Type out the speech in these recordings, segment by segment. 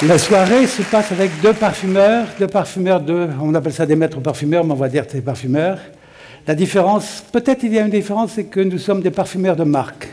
La soirée se passe avec deux parfumeurs, on appelle ça des maîtres parfumeurs, mais on va dire des parfumeurs. La différence, peut-être il y a une différence, c'est que nous sommes des parfumeurs de marque.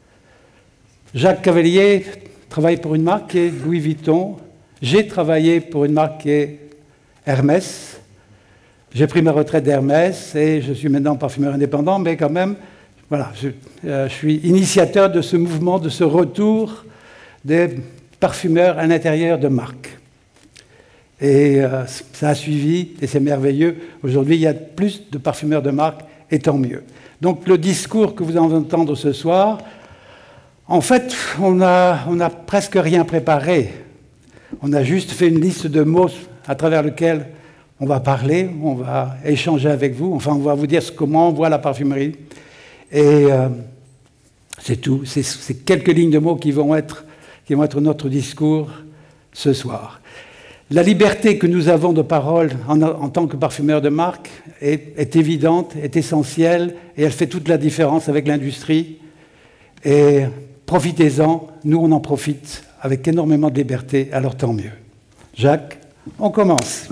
Jacques Cavelier travaille pour une marque qui est Louis Vuitton. J'ai travaillé pour une marque qui est Hermès. J'ai pris ma retraite d'Hermès et je suis maintenant parfumeur indépendant, mais quand même, voilà, je suis initiateur de ce mouvement, de ce retour des parfumeurs à l'intérieur de marques. Et ça a suivi, et c'est merveilleux. Aujourd'hui, il y a plus de parfumeurs de marque, et tant mieux. Donc le discours que vous allez entendre ce soir, en fait, on n'a presque rien préparé. On a juste fait une liste de mots à travers lesquels on va parler, on va échanger avec vous, enfin on va vous dire comment on voit la parfumerie. Et c'est tout, c'est quelques lignes de mots qui vont être notre discours ce soir. La liberté que nous avons de parole en tant que parfumeur de marque est évidente, est essentielle, et elle fait toute la différence avec l'industrie. Et profitez-en, nous on en profite avec énormément de liberté, alors tant mieux. Jacques, on commence.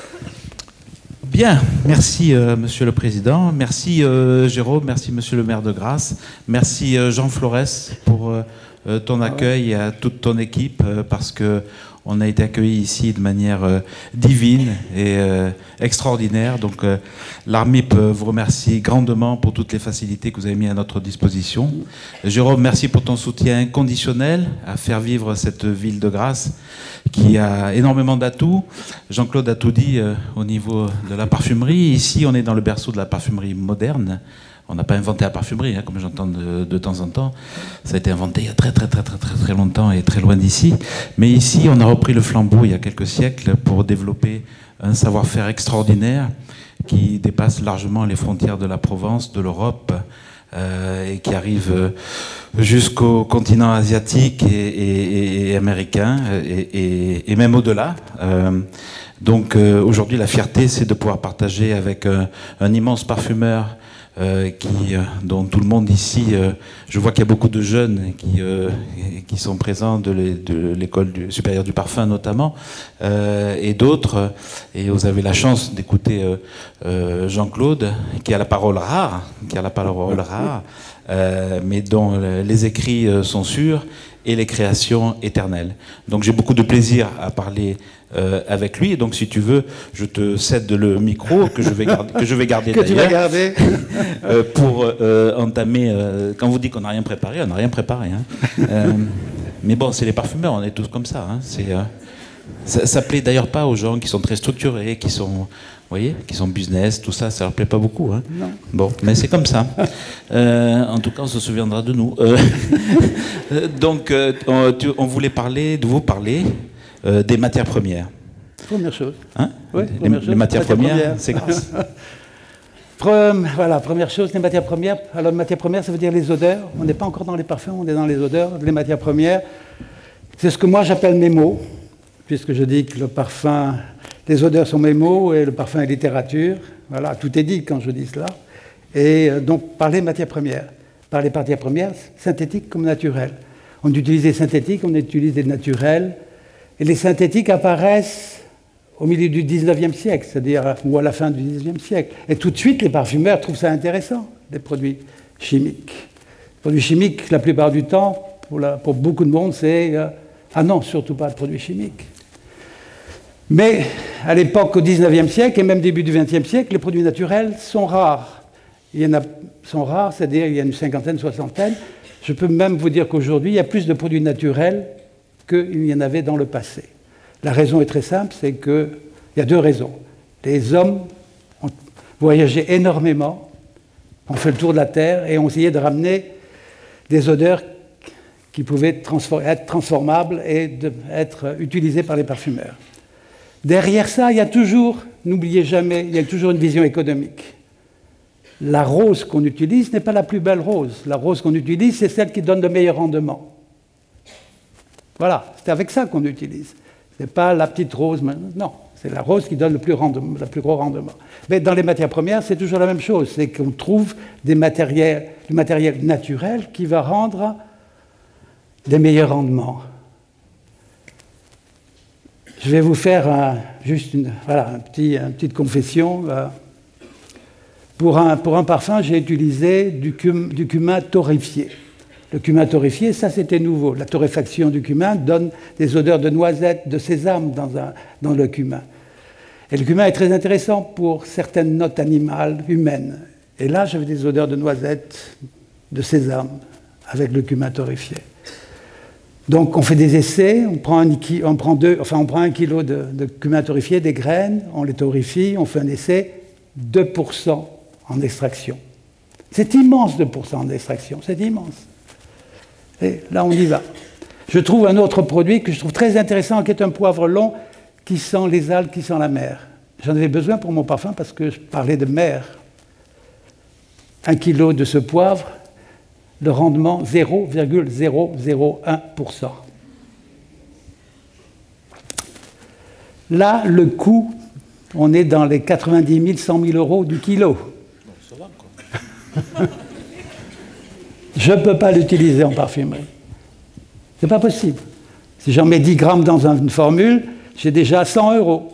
Bien, merci Monsieur le Président, merci Jérôme, merci Monsieur le maire de Grasse, merci Jean Flores pour ton accueil et à toute ton équipe parce que on a été accueillis ici de manière divine et extraordinaire. Donc l'ARMIP vous remercie grandement pour toutes les facilités que vous avez mises à notre disposition. Jérôme, merci pour ton soutien inconditionnel à faire vivre cette ville de Grasse qui a énormément d'atouts. Jean-Claude a tout dit au niveau de la parfumerie. Ici, on est dans le berceau de la parfumerie moderne. On n'a pas inventé la parfumerie, hein, comme j'entends de temps en temps. Ça a été inventé il y a très longtemps et très loin d'ici. Mais ici, on a repris le flambeau il y a quelques siècles pour développer un savoir-faire extraordinaire qui dépasse largement les frontières de la Provence, de l'Europe, et qui arrive jusqu'au continent asiatique et américain, et même au-delà. Donc aujourd'hui, la fierté, c'est de pouvoir partager avec un immense parfumeur dont tout le monde ici, je vois qu'il y a beaucoup de jeunes qui sont présents de l'école supérieure du parfum notamment, et d'autres, et vous avez la chance d'écouter Jean-Claude, qui a la parole rare, mais dont les écrits sont sûrs, et les créations éternelles. Donc j'ai beaucoup de plaisir à parler avec lui, et donc si tu veux, je te cède le micro que je vais garder que tu vas garder pour entamer. Quand vous dites qu'on n'a rien préparé, on n'a rien préparé. Hein. Mais bon, c'est les parfumeurs, on est tous comme ça. Hein. Ça plaît d'ailleurs pas aux gens qui sont très structurés, qui sont, vous voyez, qui sont business, tout ça, ça leur plaît pas beaucoup. Hein. Non. Bon, mais c'est comme ça. En tout cas, on se souviendra de nous. Donc, on voulait vous parler des matières premières. Première chose. Hein, oui, les matières premières, c'est grâce. Voilà, première chose, les matières premières. Alors, les matières premières, ça veut dire les odeurs. On n'est pas encore dans les parfums, on est dans les odeurs. Les matières premières, c'est ce que moi j'appelle mes mots, puisque je dis que le parfum, les odeurs sont mes mots et le parfum est littérature. Voilà, tout est dit quand je dis cela. Et donc, par les matières premières. Par les matières premières, synthétiques comme naturelles. On utilise les synthétiques, on utilise les naturels. Et les synthétiques apparaissent au milieu du 19e siècle, c'est-à-dire ou à la fin du 19e siècle. Et tout de suite, les parfumeurs trouvent ça intéressant, les produits chimiques. Les produits chimiques, la plupart du temps, pour beaucoup de monde, c'est ah non, surtout pas de produits chimiques. Mais à l'époque, au 19e siècle, et même début du 20e siècle, les produits naturels sont rares. Sont rares, c'est-à-dire il y a une cinquantaine, soixantaine. Je peux même vous dire qu'aujourd'hui, il y a plus de produits naturels qu'il y en avait dans le passé. La raison est très simple, c'est qu'il y a deux raisons. Les hommes ont voyagé énormément, ont fait le tour de la Terre et ont essayé de ramener des odeurs qui pouvaient être transformables et être utilisées par les parfumeurs. Derrière ça, il y a toujours, n'oubliez jamais, il y a toujours une vision économique. La rose qu'on utilise n'est pas la plus belle rose. La rose qu'on utilise, c'est celle qui donne le meilleur rendement. Voilà, c'est avec ça qu'on utilise. Ce n'est pas la petite rose, non, c'est la rose qui donne le plus gros rendement. Mais dans les matières premières, c'est toujours la même chose. C'est qu'on trouve du matériel naturel qui va rendre des meilleurs rendements. Je vais vous faire juste une petite confession. Pour un parfum, j'ai utilisé du cumin torréfié. Le cumin torréfié, ça c'était nouveau. La torréfaction du cumin donne des odeurs de noisettes, de sésame dans le cumin. Et le cumin est très intéressant pour certaines notes animales, humaines. Et là, j'avais des odeurs de noisettes, de sésame, avec le cumin torréfié. Donc on fait des essais, on prend 1 kilo de cumin torréfié, des graines, on les torréfie, on fait un essai, 2% en extraction. C'est immense, 2% en extraction, c'est immense. Et là, on y va. Je trouve un autre produit que je trouve très intéressant, qui est un poivre long, qui sent les algues, qui sent la mer. J'en avais besoin pour mon parfum parce que je parlais de mer. 1 kilo de ce poivre, le rendement 0,001%. Là, le coût, on est dans les 90 000, 100 000 euros du kilo. Ça va, quoi. Je ne peux pas l'utiliser en parfumerie. Ce n'est pas possible. Si j'en mets 10 grammes dans une formule, j'ai déjà 100 euros.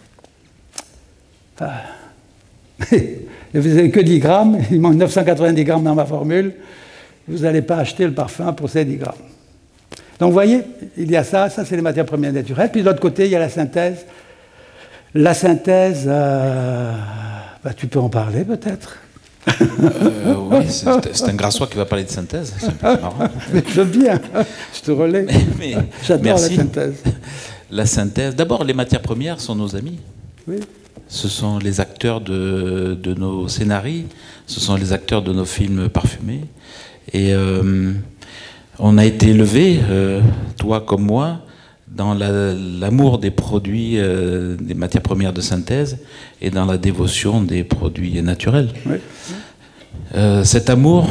Et vous n'avez que 10 grammes, il manque 990 grammes dans ma formule, vous n'allez pas acheter le parfum pour ces 10 grammes. Donc vous voyez, il y a ça c'est les matières premières naturelles. Puis de l'autre côté, il y a la synthèse. La synthèse, tu peux en parler peut-être. Oui, c'est un Grassois qui va parler de synthèse. C'est marrant. Mais je veux bien, je te relais. J'adore la synthèse. La synthèse, d'abord, les matières premières sont nos amis. Oui. Ce sont les acteurs de nos scénarios, ce sont les acteurs de nos films parfumés. Et on a été élevés, toi comme moi, dans l'amour des produits, des matières premières de synthèse et dans la dévotion des produits naturels. Oui. Cet amour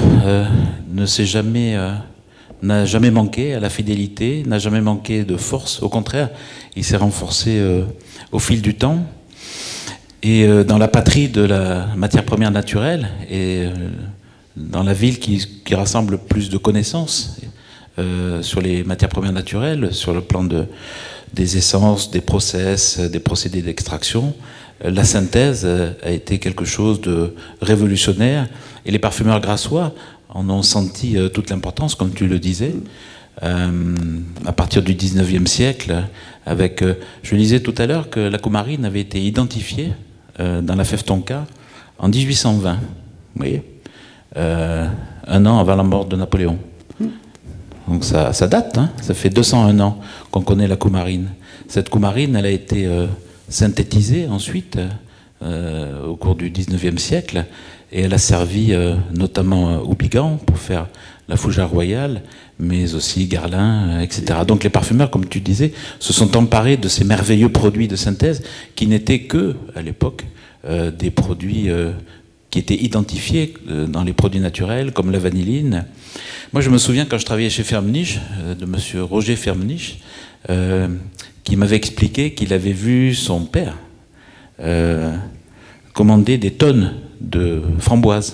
n'a jamais manqué à la fidélité, n'a jamais manqué de force. Au contraire, il s'est renforcé au fil du temps. Et dans la patrie de la matière première naturelle et dans la ville qui rassemble plus de connaissances sur les matières premières naturelles, sur le plan des essences, des process, des procédés d'extraction, la synthèse a été quelque chose de révolutionnaire et les parfumeurs grassois en ont senti toute l'importance, comme tu le disais, à partir du 19e siècle. Je disais tout à l'heure que la coumarine avait été identifiée dans la fève tonka en 1820, vous voyez, un an avant la mort de Napoléon. Donc ça date, hein, ça fait 201 ans qu'on connaît la coumarine. Cette coumarine, elle a été synthétisée ensuite au cours du 19e siècle et elle a servi notamment au Bigan pour faire la fougère royale, mais aussi Guerlain, etc. Donc les parfumeurs, comme tu disais, se sont emparés de ces merveilleux produits de synthèse qui n'étaient que, à l'époque, des produits qui étaient identifiés dans les produits naturels, comme la vanilline. Moi, je me souviens quand je travaillais chez Firmenich, de monsieur Roger Firmenich, qui m'avait expliqué qu'il avait vu son père commander des tonnes de framboises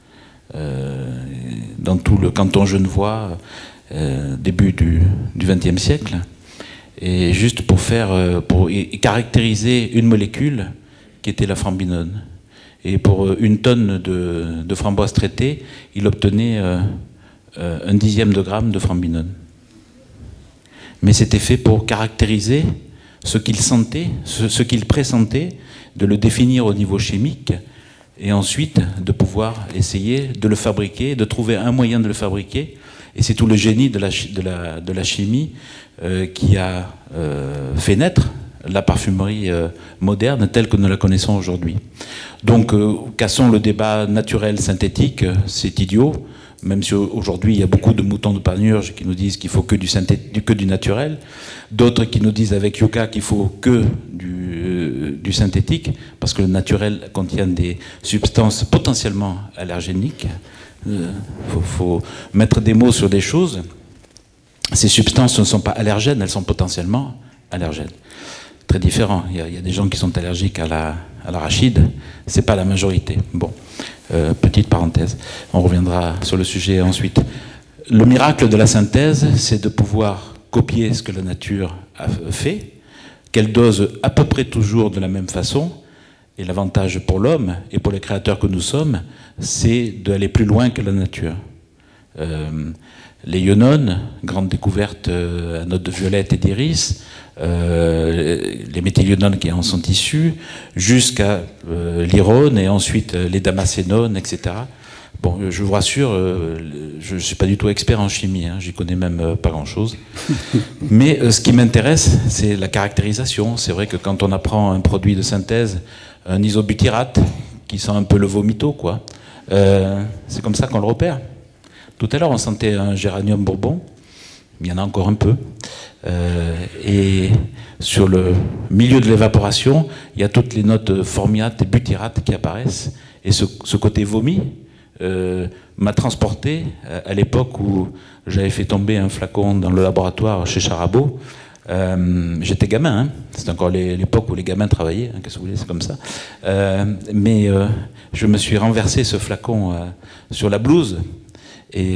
dans tout le canton genevois, début du XXe siècle, et juste pour caractériser une molécule qui était la frambinone. Et pour une tonne de framboises traitées, il obtenait 1/10 de gramme de frambinone. Mais c'était fait pour caractériser ce qu'il sentait, ce qu'il pressentait, de le définir au niveau chimique, et ensuite de pouvoir essayer de le fabriquer, de trouver un moyen de le fabriquer. Et c'est tout le génie de la chimie qui a fait naître la parfumerie moderne telle que nous la connaissons aujourd'hui. Donc, cassons le débat naturel-synthétique, c'est idiot, même si aujourd'hui il y a beaucoup de moutons de Panurge qui nous disent qu'il faut que du naturel, d'autres qui nous disent avec Yucca qu'il faut que du synthétique, parce que le naturel contient des substances potentiellement allergéniques. Faut mettre des mots sur des choses. Ces substances ne sont pas allergènes, elles sont potentiellement allergènes. Très différent. Il y a des gens qui sont allergiques à l'arachide, c'est pas la majorité. Bon, petite parenthèse. On reviendra sur le sujet ensuite. Le miracle de la synthèse, c'est de pouvoir copier ce que la nature a fait, qu'elle dose à peu près toujours de la même façon. Et l'avantage pour l'homme et pour les créateurs que nous sommes, c'est d'aller plus loin que la nature. Les ionones, grande découverte à notes de violette et d'iris, les méthylionones qui en sont issus, jusqu'à l'irone et ensuite les damascénones, etc. Bon, je vous rassure, je ne suis pas du tout expert en chimie, hein, j'y connais même pas grand-chose. Mais ce qui m'intéresse, c'est la caractérisation. C'est vrai que quand on apprend un produit de synthèse, un isobutyrate, qui sent un peu le vomito, quoi, c'est comme ça qu'on le repère. Tout à l'heure, on sentait un géranium bourbon, il y en a encore un peu. Et sur le milieu de l'évaporation, il y a toutes les notes formiates et butyrates qui apparaissent. Et ce côté vomi m'a transporté à l'époque où j'avais fait tomber un flacon dans le laboratoire chez Charabot. J'étais gamin, hein. C'est encore l'époque où les gamins travaillaient, hein, qu'est-ce que vous voulez, c'est comme ça. Mais je me suis renversé ce flacon sur la blouse. Et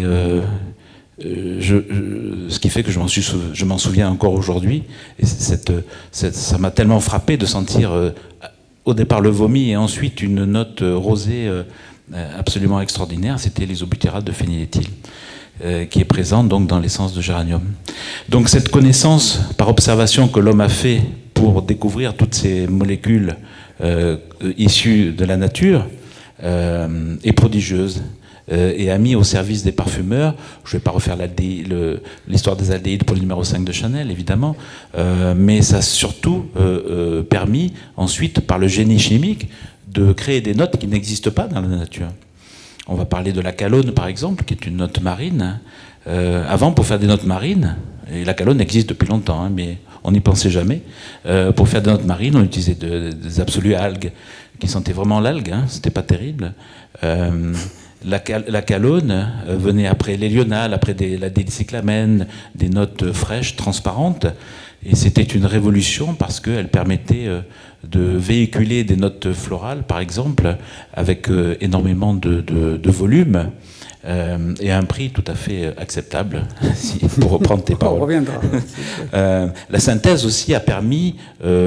ce qui fait que je m'en souviens encore aujourd'hui. Et ça m'a tellement frappé de sentir au départ le vomi et ensuite une note rosée absolument extraordinaire. C'était l'isobutyrate de phényléthyl, qui est présent donc dans l'essence de géranium. Donc cette connaissance par observation que l'homme a fait pour découvrir toutes ces molécules issues de la nature est prodigieuse. Et a mis au service des parfumeurs. Je ne vais pas refaire l'histoire des aldéhydes pour le numéro 5 de Chanel, évidemment, mais ça a surtout permis, ensuite, par le génie chimique, de créer des notes qui n'existent pas dans la nature. On va parler de la calone, par exemple, qui est une note marine. Avant, pour faire des notes marines, et la calone existe depuis longtemps, hein, mais on n'y pensait jamais, pour faire des notes marines, on utilisait des absolus algues, qui sentaient vraiment l'algue, hein, c'était pas terrible. La calone venait après l'hélional, après la décyclamène, des notes fraîches, transparentes. Et c'était une révolution parce qu'elle permettait de véhiculer des notes florales, par exemple, avec énormément de volume et à un prix tout à fait acceptable, pour reprendre tes paroles. On reviendra. La synthèse aussi a permis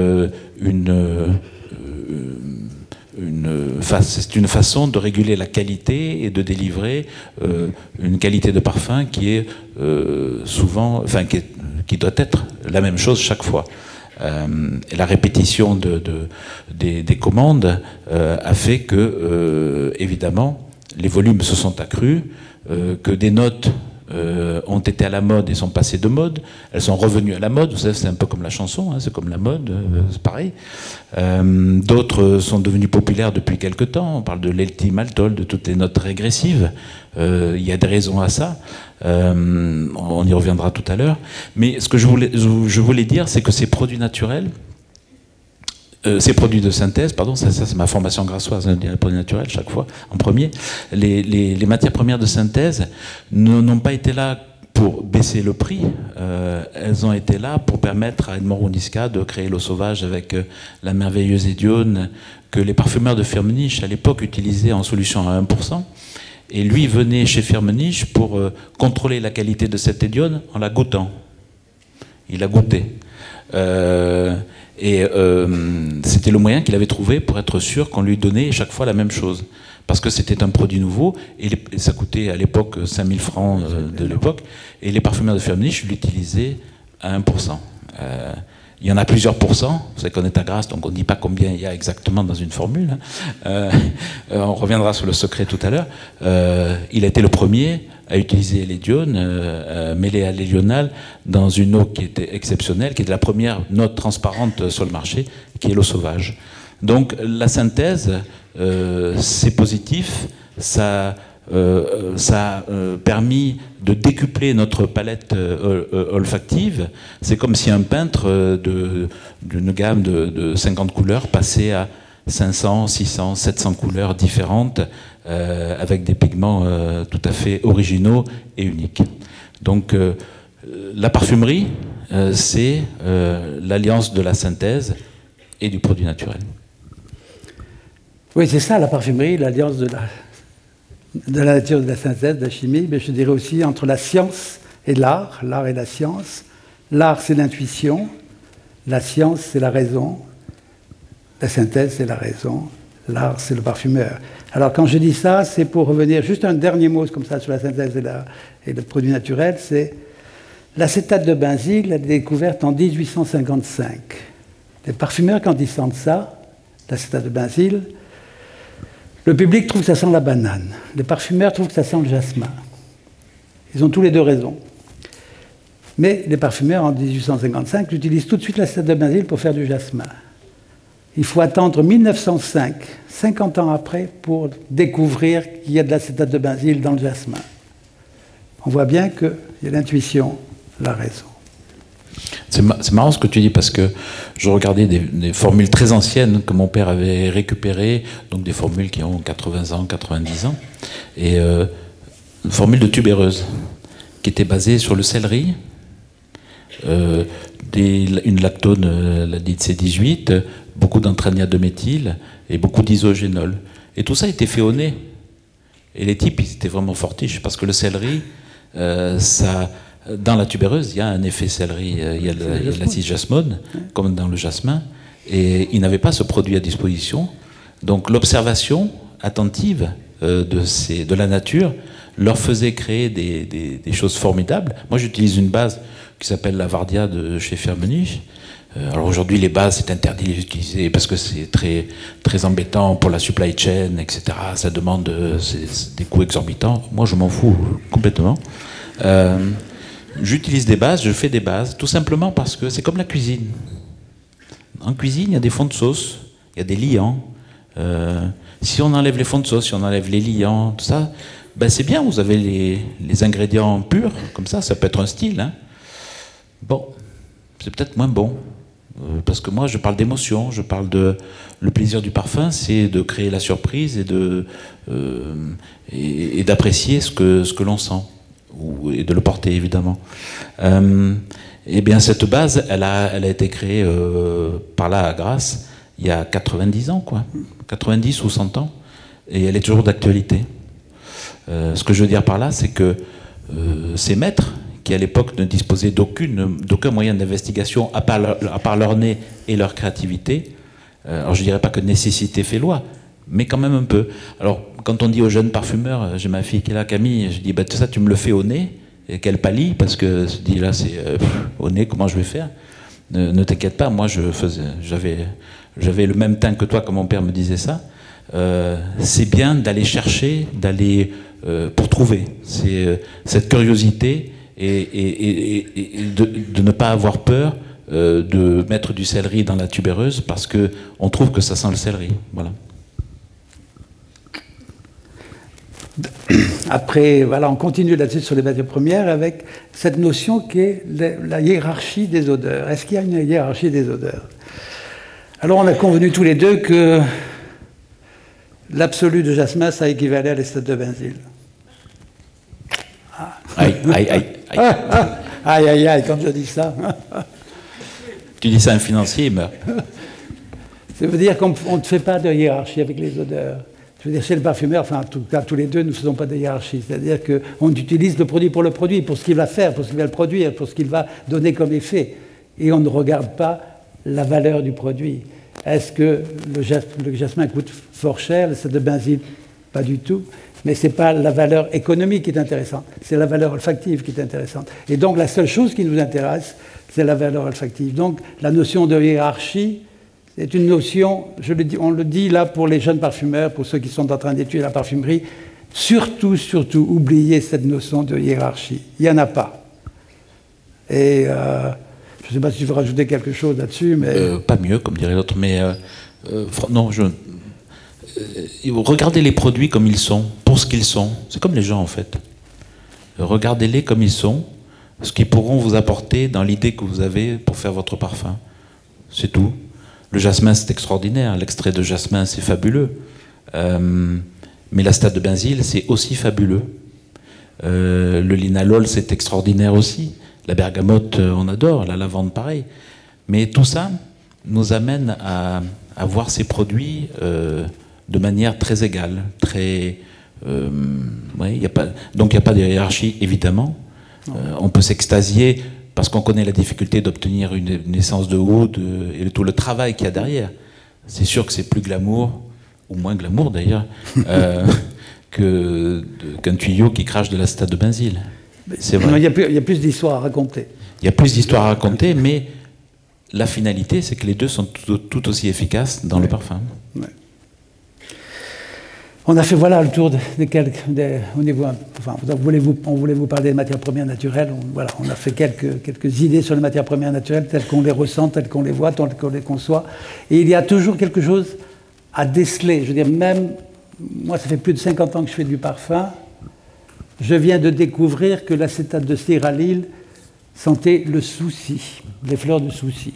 c'est une façon de réguler la qualité et de délivrer une qualité de parfum qui est souvent, enfin qui doit être la même chose chaque fois. Et la répétition des commandes a fait que, évidemment, les volumes se sont accrus, que des notes ont été à la mode et sont passées de mode, elles sont revenues à la mode, vous savez, c'est un peu comme la chanson, hein, c'est comme la mode, c'est pareil. D'autres sont devenues populaires depuis quelque temps, on parle de l'ethylmaltol, de toutes les notes régressives, il y a des raisons à ça, on y reviendra tout à l'heure, mais ce que je voulais dire, c'est que ces produits naturels, ces produits de synthèse, pardon, ça c'est ma formation grassoise, hein, les produits naturels chaque fois, en premier. Les matières premières de synthèse n'ont pas été là pour baisser le prix, elles ont été là pour permettre à Edmond Rouniscat de créer l'eau sauvage avec la merveilleuse édione que les parfumeurs de Firmenich à l'époque utilisaient en solution à 1%. Et lui venait chez Firmenich pour contrôler la qualité de cette édione en la goûtant. Il a goûté. Et c'était le moyen qu'il avait trouvé pour être sûr qu'on lui donnait chaque fois la même chose. Parce que c'était un produit nouveau, et ça coûtait à l'époque 5000 francs de l'époque, et les parfumeurs de Firmenich l'utilisaient à 1%. Il y en a plusieurs pourcents, vous savez qu'on est à Grasse, donc on ne dit pas combien il y a exactement dans une formule. On reviendra sur le secret tout à l'heure. Il a été le premier à utiliser l'édione mêlée à l'hélional dans une eau qui était exceptionnelle, qui était la première note transparente sur le marché, qui est l'eau sauvage. Donc la synthèse, c'est positif, ça a permis de décupler notre palette olfactive. C'est comme si un peintre d'une gamme de 50 couleurs passait à 500, 600, 700 couleurs différentes avec des pigments tout à fait originaux et uniques. Donc la parfumerie, c'est l'alliance de la synthèse et du produit naturel. Oui, c'est ça la parfumerie, l'alliance de la nature, de la synthèse, de la chimie, mais je dirais aussi entre la science et l'art et la science. L'art, c'est l'intuition, La science, c'est la raison. La synthèse, c'est la raison. L'art, c'est le parfumeur. Alors, quand je dis ça, c'est pour revenir juste un dernier mot comme ça sur la synthèse et le produit naturel, c'est l'acétate de benzyle, elle est découverte en 1855. Les parfumeurs, quand ils sentent ça, l'acétate de benzyle, le public trouve que ça sent la banane. Les parfumeurs trouvent que ça sent le jasmin. Ils ont tous les deux raison. Mais les parfumeurs, en 1855, utilisent tout de suite l'acétate de benzyle pour faire du jasmin. Il faut attendre 1905, 50 ans après, pour découvrir qu'il y a de l'acétate de benzyle dans le jasmin. On voit bien qu'il y a l'intuition, la raison. C'est marrant ce que tu dis, parce que je regardais des formules très anciennes que mon père avait récupérées, donc des formules qui ont 80 ans, 90 ans, et une formule de tubéreuse qui était basée sur le céleri, une lactone, la dite C18, beaucoup d'entraniate de méthyle et beaucoup d'isogénol. Et tout ça était fait au nez. Et les types, ils étaient vraiment fortiches, parce que le céleri, dans la tubéreuse, il y a un effet céleri, il y a l'acide jasmone, comme dans le jasmin, et ils n'avaient pas ce produit à disposition. Donc l'observation attentive de la nature leur faisait créer des choses formidables. Moi, j'utilise une base qui s'appelle la Vardia de chez Firmenich. Alors aujourd'hui, les bases, c'est interdit d'utiliser parce que c'est très, très embêtant pour la supply chain, etc. Ça demande des coûts exorbitants. Moi, je m'en fous complètement. J'utilise des bases, je fais des bases, tout simplement parce que c'est comme la cuisine. En cuisine, il y a des fonds de sauce, il y a des liants. Si on enlève les fonds de sauce, si on enlève les liants, tout ça, ben c'est bien, vous avez les ingrédients purs, comme ça peut être un style. Hein. Bon, c'est peut-être moins bon. Parce que moi, je parle d'émotion, je parle de... Le plaisir du parfum, c'est de créer la surprise et d'apprécier ce que l'on sent. Et de le porter, évidemment. Eh bien, cette base, elle a été créée par là à Grasse il y a 90 ans, quoi. 90 ou 100 ans. Et elle est toujours d'actualité. Ce que je veux dire par là, c'est que ces maîtres, qui à l'époque ne disposaient d'aucun moyen d'investigation à part leur nez et leur créativité, alors je ne dirais pas que nécessité fait loi, mais quand même un peu. Alors, quand on dit aux jeunes parfumeurs, j'ai ma fille qui est là, Camille, je dis, bah, tout ça, tu me le fais au nez, et qu'elle pâlit, parce que je dis, là, c'est au nez, comment je vais faire? Ne t'inquiète pas, moi, j'avais le même teint que toi, comme mon père me disait ça. C'est bien d'aller chercher, pour trouver. C'est cette curiosité et de ne pas avoir peur de mettre du céleri dans la tubéreuse, parce qu'on trouve que ça sent le céleri. Voilà. Après, voilà, on continue là-dessus sur les matières premières avec cette notion qui est la hiérarchie des odeurs. Est-ce qu'il y a une hiérarchie des odeurs? Alors, on a convenu tous les deux que l'absolu de jasmin, ça équivalait à l'acétate de benzyle. Ah. Aïe, aïe, aïe, aïe. Aïe, aïe, aïe, quand je dis ça. Tu dis ça à un financier, il meurt. Ça veut dire qu'on ne fait pas de hiérarchie avec les odeurs. Je veux dire, chez le parfumeur, enfin, en tout cas, tous les deux, nous ne faisons pas de hiérarchie. C'est-à-dire qu'on utilise le produit, pour ce qu'il va faire, pour ce qu'il va le produire, pour ce qu'il va donner comme effet. Et on ne regarde pas la valeur du produit. Est-ce que le jasmin coûte fort cher, l'acétate de benzyle? Pas du tout. Mais ce n'est pas la valeur économique qui est intéressante, c'est la valeur olfactive qui est intéressante. Et donc, la seule chose qui nous intéresse, c'est la valeur olfactive. Donc, la notion de hiérarchie, c'est une notion, on le dit là pour les jeunes parfumeurs, pour ceux qui sont en train d'étudier la parfumerie, surtout, oubliez cette notion de hiérarchie. Il n'y en a pas. Et je ne sais pas si tu veux rajouter quelque chose là-dessus, mais... pas mieux, comme dirait l'autre, mais... non, regardez les produits comme ils sont, pour ce qu'ils sont. C'est comme les gens, en fait. Regardez-les comme ils sont, ce qu'ils pourront vous apporter dans l'idée que vous avez pour faire votre parfum. C'est tout. Le jasmin, c'est extraordinaire. L'extrait de jasmin, c'est fabuleux. Mais l'acétate de benzyle, c'est aussi fabuleux. Le linalol, c'est extraordinaire aussi. La bergamote, on adore. La lavande, pareil. Mais tout ça nous amène à voir ces produits de manière très égale. Donc il n'y a pas de hiérarchie, évidemment. On peut s'extasier parce qu'on connaît la difficulté d'obtenir une essence de oud et tout le travail qu'il y a derrière. C'est sûr que c'est plus glamour, ou moins glamour d'ailleurs, qu'un tuyau qui crache de l'acétate de benzyle. C'est vrai. Il y a plus d'histoires à raconter. Il y a plus d'histoires à raconter, mais la finalité, c'est que les deux sont tout aussi efficaces dans le parfum. Ouais. On a fait voilà le tour au niveau. Enfin, on voulait vous parler des matières premières naturelles. On a fait quelques idées sur les matières premières naturelles, telles qu'on les ressent, telles qu'on les voit, telles qu'on les conçoit. Et il y a toujours quelque chose à déceler. Je veux dire, même moi, ça fait plus de 50 ans que je fais du parfum. Je viens de découvrir que l'acétate de styralyle sentait le souci, les fleurs de souci.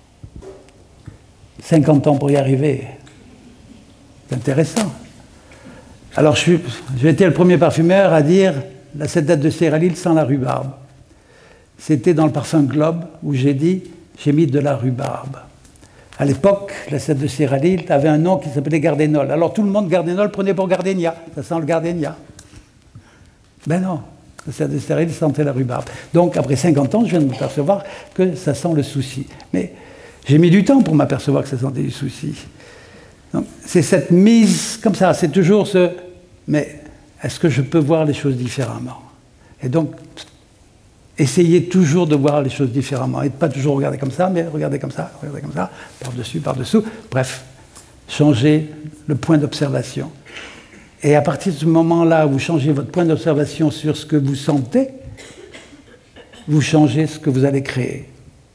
50 ans pour y arriver. C'est intéressant. Alors, j'ai été le premier parfumeur à dire l'acétate de styralyle sent la rhubarbe. C'était dans le parfum Globe où j'ai dit j'ai mis de la rhubarbe. À l'époque, l'acétate de styralyle avait un nom qui s'appelait gardénol. Alors tout le monde, gardénol, prenait pour gardénia. Ça sent le gardénia. Ben non, l'acétate de styralyle sentait la rhubarbe. Donc après 50 ans, je viens de m'apercevoir que ça sent le souci. Mais j'ai mis du temps pour m'apercevoir que ça sentait du souci. C'est cette mise comme ça, c'est toujours ce... Mais est-ce que je peux voir les choses différemment? Et donc, essayez toujours de voir les choses différemment. Et de pas toujours regarder comme ça, mais regarder comme ça, par-dessus, par-dessous. Bref, changez le point d'observation. Et à partir de ce moment-là, vous changez votre point d'observation sur ce que vous sentez, vous changez ce que vous allez créer.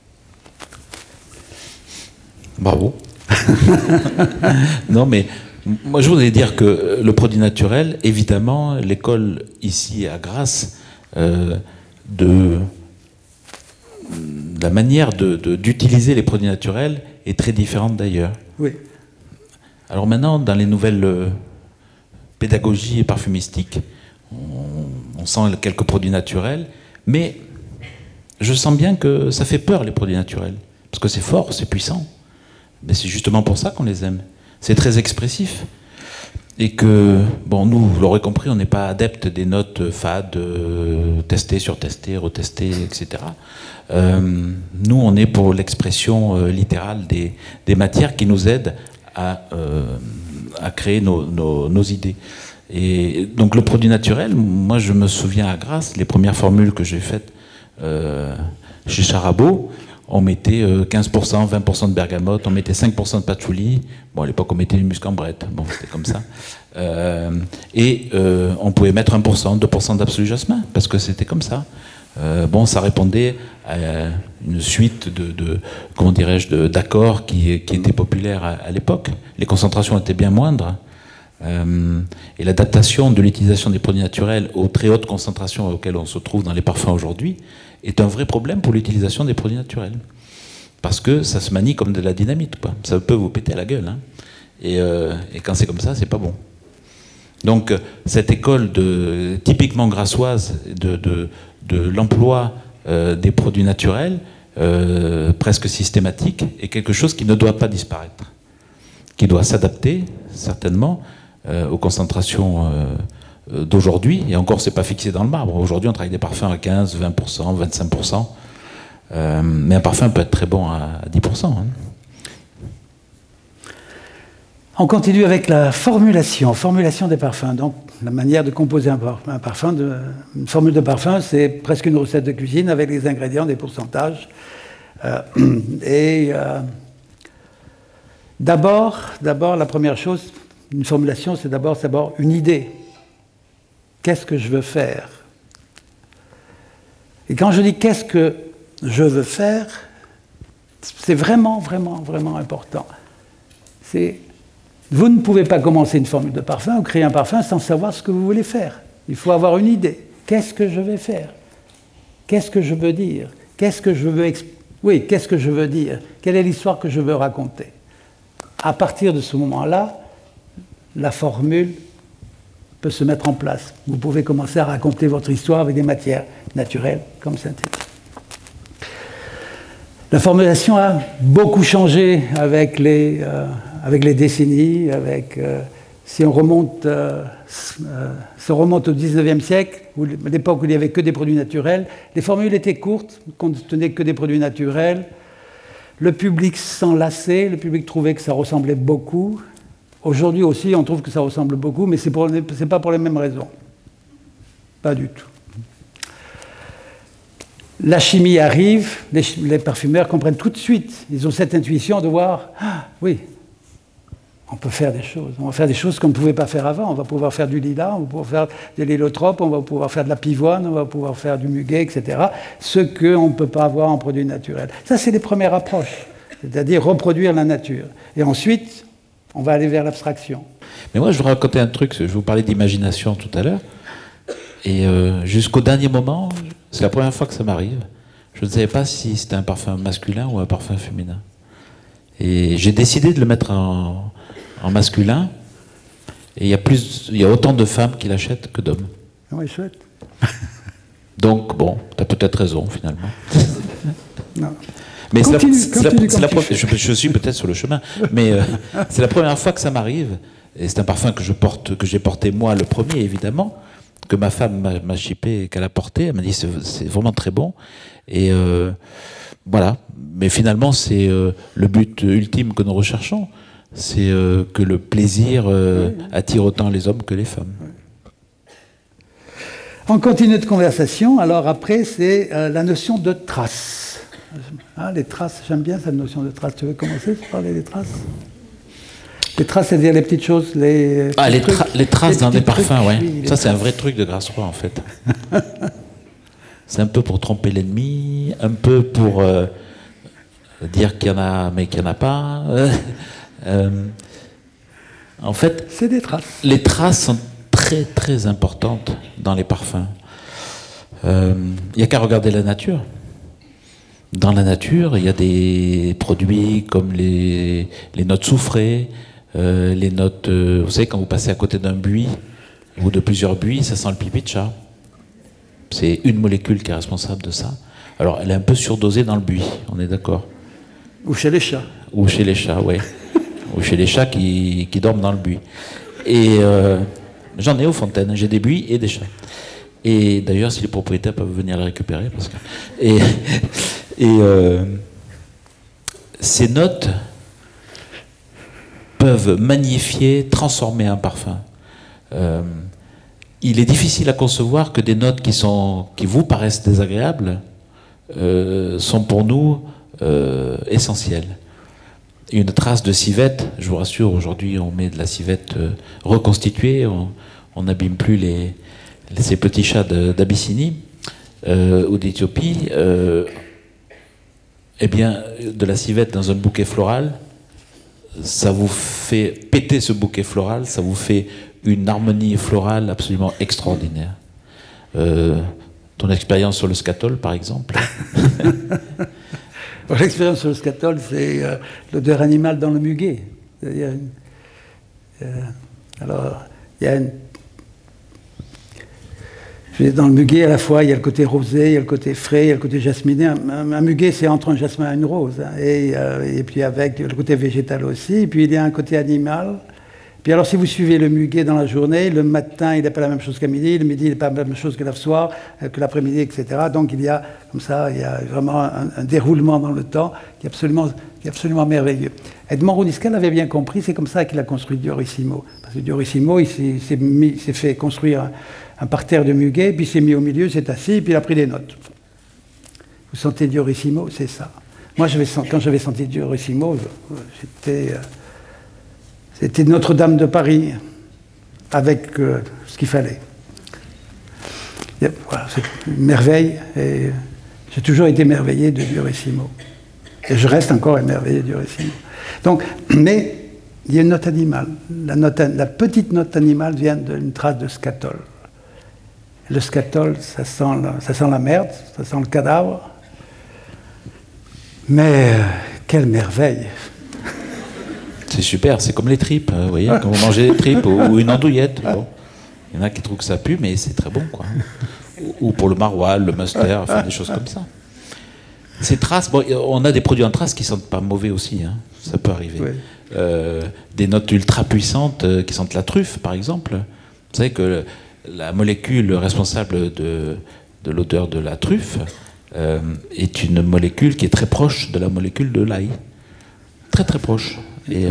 Bravo. Non, mais moi je voudrais dire que le produit naturel, évidemment, l'école ici à Grasse, de la manière d'utiliser les produits naturels est très différente d'ailleurs. Oui. Alors maintenant, dans les nouvelles pédagogies parfumistiques, on sent quelques produits naturels, mais je sens bien que ça fait peur les produits naturels, parce que c'est fort, c'est puissant. Mais c'est justement pour ça qu'on les aime. C'est très expressif. Et que, bon, nous, vous l'aurez compris, on n'est pas adepte des notes fades, testées, surtestées, retestées, etc. Nous, on est pour l'expression littérale des matières qui nous aident à créer nos idées. Et donc le produit naturel, moi je me souviens à Grasse, les premières formules que j'ai faites chez Charabot, on mettait 15%, 20% de bergamote, on mettait 5% de patchouli. Bon, à l'époque, on mettait du muscambrette. Bon, c'était comme ça. On pouvait mettre 1%, 2% d'absolu jasmin, parce que c'était comme ça. Bon, ça répondait à une suite comment dirais-je, d'accords qui étaient populaires à l'époque. Les concentrations étaient bien moindres. Et l'adaptation de l'utilisation des produits naturels aux très hautes concentrations auxquelles on se trouve dans les parfums aujourd'hui est un vrai problème pour l'utilisation des produits naturels. Parce que ça se manie comme de la dynamite, quoi. Ça peut vous péter à la gueule. Hein. Et quand c'est comme ça, c'est pas bon. Donc cette école typiquement grassoise de l'emploi des produits naturels, presque systématique, est quelque chose qui ne doit pas disparaître. Qui doit s'adapter, certainement, aux concentrations d'aujourd'hui, et encore c'est pas fixé dans le marbre. Aujourd'hui on travaille des parfums à 15, 20%, 25%, mais un parfum peut être très bon à 10%. Hein. On continue avec la formulation des parfums. Donc la manière de composer un parfum, une formule de parfum, c'est presque une recette de cuisine avec les ingrédients, des pourcentages. D'abord, la première chose, une formulation, c'est d'abord une idée. Qu'est-ce que je veux faire? Et quand je dis qu'est-ce que je veux faire, c'est vraiment, vraiment, vraiment important. Vous ne pouvez pas commencer une formule de parfum ou créer un parfum sans savoir ce que vous voulez faire. Il faut avoir une idée. Qu'est-ce que je vais faire? Qu'est-ce que je veux dire? Qu'est-ce que je veux dire? Quelle est l'histoire que je veux raconter? À partir de ce moment-là, la formule peut se mettre en place. Vous pouvez commencer à raconter votre histoire avec des matières naturelles comme synthétiques. La formulation a beaucoup changé avec les décennies, avec si on remonte, se remonte au 19e siècle, à l'époque où il n'y avait que des produits naturels, les formules étaient courtes, ne contenaient que des produits naturels. Le public s'en lassait, le public trouvait que ça ressemblait beaucoup. Aujourd'hui aussi, on trouve que ça ressemble beaucoup, mais ce n'est pas pour les mêmes raisons. Pas du tout. La chimie arrive, les parfumeurs comprennent tout de suite. Ils ont cette intuition de voir, ah oui, on peut faire des choses. On va faire des choses qu'on ne pouvait pas faire avant. On va pouvoir faire du lilas, on va pouvoir faire de l'hélotrope, on va pouvoir faire de la pivoine, on va pouvoir faire du muguet, etc. Ce qu'on ne peut pas avoir en produits naturels. Ça, c'est les premières approches, c'est-à-dire reproduire la nature. Et ensuite, on va aller vers l'abstraction. Mais moi, je vous racontais un truc, je vous parlais d'imagination tout à l'heure, et jusqu'au dernier moment, c'est la première fois que ça m'arrive, je ne savais pas si c'était un parfum masculin ou un parfum féminin. Et j'ai décidé de le mettre en masculin, et il y a autant de femmes qui l'achètent que d'hommes. Oui, chouette. Donc, bon, tu as peut-être raison, finalement. Non. Mais je suis peut-être sur le chemin, mais c'est la première fois que ça m'arrive, et c'est un parfum que j'ai porté moi le premier, évidemment, que ma femme m'a chippé et qu'elle a porté. Elle m'a dit c'est vraiment très bon, et voilà. Mais finalement, c'est le but ultime que nous recherchons, c'est que le plaisir attire autant les hommes que les femmes. On continue de conversation. Alors après, c'est la notion de trace. Ah, les traces, j'aime bien cette notion de trace. Tu veux commencer par parler des traces? Les traces, c'est-à-dire les petites choses, les traces dans des parfums, oui. Ça, c'est un vrai truc de Grasse-Roy, en fait. C'est un peu pour tromper l'ennemi, un peu pour dire qu'il y en a, mais qu'il n'y en a pas. En fait, c'est des traces. Les traces sont très, très importantes dans les parfums. Il n'y a qu'à regarder la nature. Dans la nature, il y a des produits comme les notes soufrées, les notes... vous savez, quand vous passez à côté d'un buis, ou de plusieurs buis, ça sent le pipi de chat. C'est une molécule qui est responsable de ça. Alors, elle est un peu surdosée dans le buis, on est d'accord? Ou chez les chats. Ou chez les chats, oui. Ou chez les chats qui dorment dans le buis. Et j'en ai aux fontaines, j'ai des buis et des chats. Et d'ailleurs, si les propriétaires peuvent venir les récupérer, parce que... Et ces notes peuvent magnifier, transformer un parfum. Il est difficile à concevoir que des notes qui vous paraissent désagréables sont pour nous essentielles. Une trace de civette, je vous rassure, aujourd'hui on met de la civette reconstituée, on n'abîme plus ces petits chats d'Abyssinie ou d'Éthiopie. Eh bien, de la civette dans un bouquet floral, ça vous fait péter ce bouquet floral, ça vous fait une harmonie florale absolument extraordinaire. Ton expérience sur le scatol, par exemple? L'expérience sur le scatol, c'est l'odeur animale dans le muguet. Alors, il y a dans le muguet, à la fois, il y a le côté rosé, il y a le côté frais, il y a le côté jasminé. Un muguet, c'est entre un jasmin et une rose. Hein. Et puis avec le côté végétal aussi. Et puis il y a un côté animal. Puis alors, si vous suivez le muguet dans la journée, le matin, il n'est pas la même chose qu'à midi. Le midi, il n'est pas la même chose que le soir, que l'après-midi, etc. Donc il y a, comme ça, il y a vraiment un déroulement dans le temps qui est absolument merveilleux. Edmond Rouniscal avait bien compris, c'est comme ça qu'il a construit Diorissimo. Parce que Diorissimo, il s'est fait construire un parterre de muguet, puis il s'est mis au milieu, s'est assis, puis il a pris des notes. Vous sentez Diorissimo, c'est ça. Moi, quand j'avais senti Diorissimo, c'était Notre-Dame de Paris, avec ce qu'il fallait. Voilà, c'est une merveille, et j'ai toujours été émerveillé de Diorissimo. Et je reste encore émerveillé de Diorissimo. Donc, mais il y a une note animale. La petite note animale vient d'une trace de scatol. Le scatol, ça sent la merde, ça sent le cadavre. Mais quelle merveille! C'est super, c'est comme les tripes, vous voyez, quand vous mangez des tripes ou une andouillette. Bon. Il y en a qui trouvent que ça pue, mais c'est très bon, quoi. Ou pour le maroilles, le mustard, enfin, des choses comme ça. Ces traces, bon, on a des produits en traces qui sentent pas mauvais aussi, hein, ça peut arriver. Oui. Des notes ultra puissantes qui sentent la truffe, par exemple. Vous savez que la molécule responsable de l'odeur de la truffe est une molécule qui est très proche de la molécule de l'ail. Très très proche. Et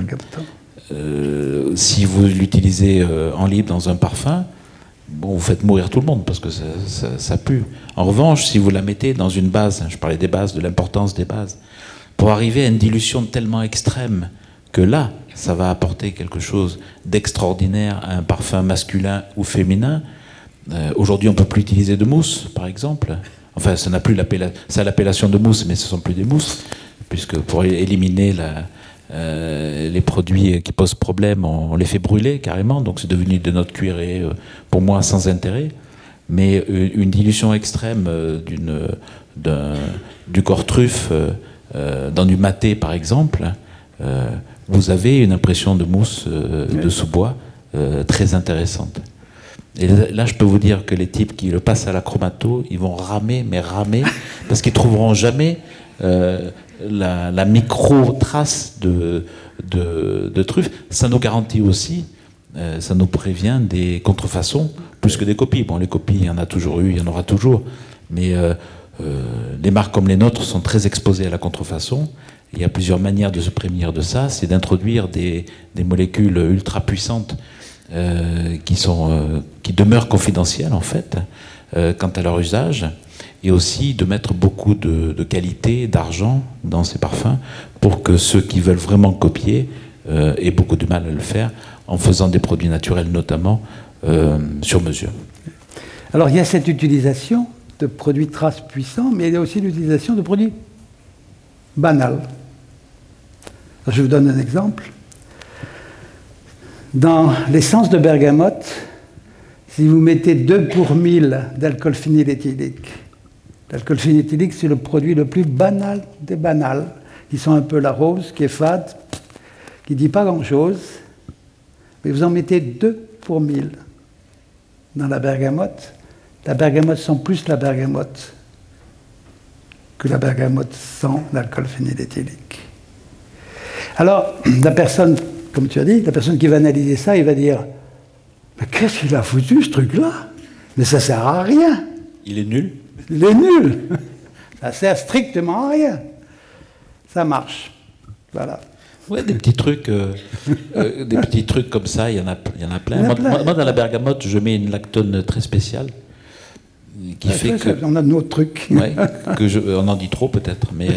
si vous l'utilisez en libre dans un parfum, bon, vous faites mourir tout le monde parce que ça pue. En revanche, si vous la mettez dans une base, je parlais des bases, de l'importance des bases, pour arriver à une dilution tellement extrême que là, ça va apporter quelque chose d'extraordinaire à un parfum masculin ou féminin. Aujourd'hui, on ne peut plus utiliser de mousse, par exemple. Enfin, ça n'a plus l'appellation de mousse, mais ce ne sont plus des mousses, puisque pour éliminer les produits qui posent problème, on les fait brûler carrément, donc c'est devenu de notre cuirée, pour moi, sans intérêt. Mais une dilution extrême du corps truffe dans du maté, par exemple, vous avez une impression de mousse de sous-bois très intéressante. Et là, je peux vous dire que les types qui le passent à la chromato, ils vont ramer, mais ramer, parce qu'ils trouveront jamais la micro-trace de truffe. Ça nous garantit aussi, ça nous prévient des contrefaçons, plus que des copies. Bon, les copies, il y en a toujours eu, il y en aura toujours, mais les marques comme les nôtres sont très exposées à la contrefaçon. Il y a plusieurs manières de se prémunir de ça, c'est d'introduire des molécules ultra puissantes qui demeurent confidentielles en fait quant à leur usage, et aussi de mettre beaucoup de qualité, d'argent dans ces parfums pour que ceux qui veulent vraiment copier aient beaucoup de mal à le faire en faisant des produits naturels notamment sur mesure. Alors il y a cette utilisation de produits traces puissants, mais il y a aussi l'utilisation de produits banals. Je vous donne un exemple. Dans l'essence de bergamote, si vous mettez 2 pour 1000 d'alcool phényléthylique, l'alcool phényléthylique, c'est le produit le plus banal des banals, qui sent un peu la rose, qui est fade, qui ne dit pas grand-chose, mais vous en mettez 2 pour 1000 dans la bergamote sent plus la bergamote que la bergamote sent l'alcool phényléthylique. Alors, la personne, comme tu as dit, la personne qui va analyser ça, il va dire « Mais qu'est-ce qu'il a foutu, ce truc-là? Mais ça sert à rien. » Il est nul. Il est nul. Ça sert strictement à rien. Ça marche. Voilà. Ouais, des petits trucs comme ça, il y en a plein. Moi, dans la bergamote, je mets une lactone très spéciale qui fait que... On a d'autres trucs. Ouais, on en dit trop peut-être, mais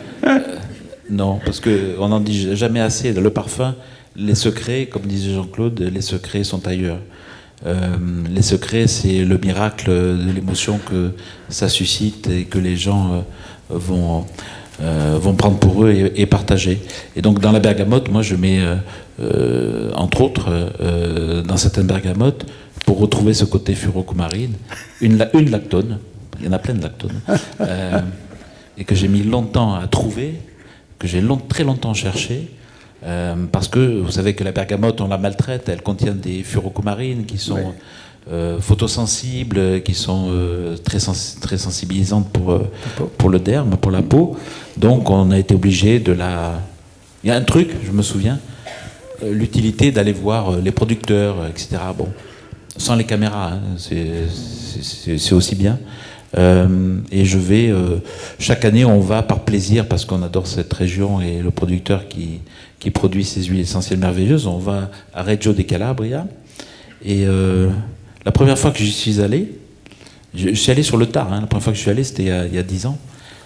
non, parce qu'on n'en dit jamais assez. Le parfum, les secrets, comme disait Jean-Claude, les secrets sont ailleurs. Les secrets, c'est le miracle de l'émotion que ça suscite et que les gens vont prendre pour eux et partager. Et donc dans la bergamote, moi je mets, entre autres, dans certaines bergamotes, pour retrouver ce côté furocumarine, une lactone, il y en a plein de lactones, et que j'ai mis longtemps à trouver, que j'ai très longtemps cherché, parce que vous savez que la bergamote, on la maltraite, elle contient des furocumarines qui sont photosensibles, qui sont très sensibilisantes pour le derme, pour la peau. Donc on a été obligé de la... Il y a un truc, je me souviens, l'utilité d'aller voir les producteurs, etc. Bon, sans les caméras, hein, c'est aussi bien. Et je vais... chaque année, on va par plaisir, parce qu'on adore cette région et le producteur qui produit ces huiles essentielles merveilleuses, on va à Reggio di Calabria. Et la première fois que j'y suis allé, je suis allé sur le tard, hein, la première fois que je suis allé, c'était il y a 10 ans.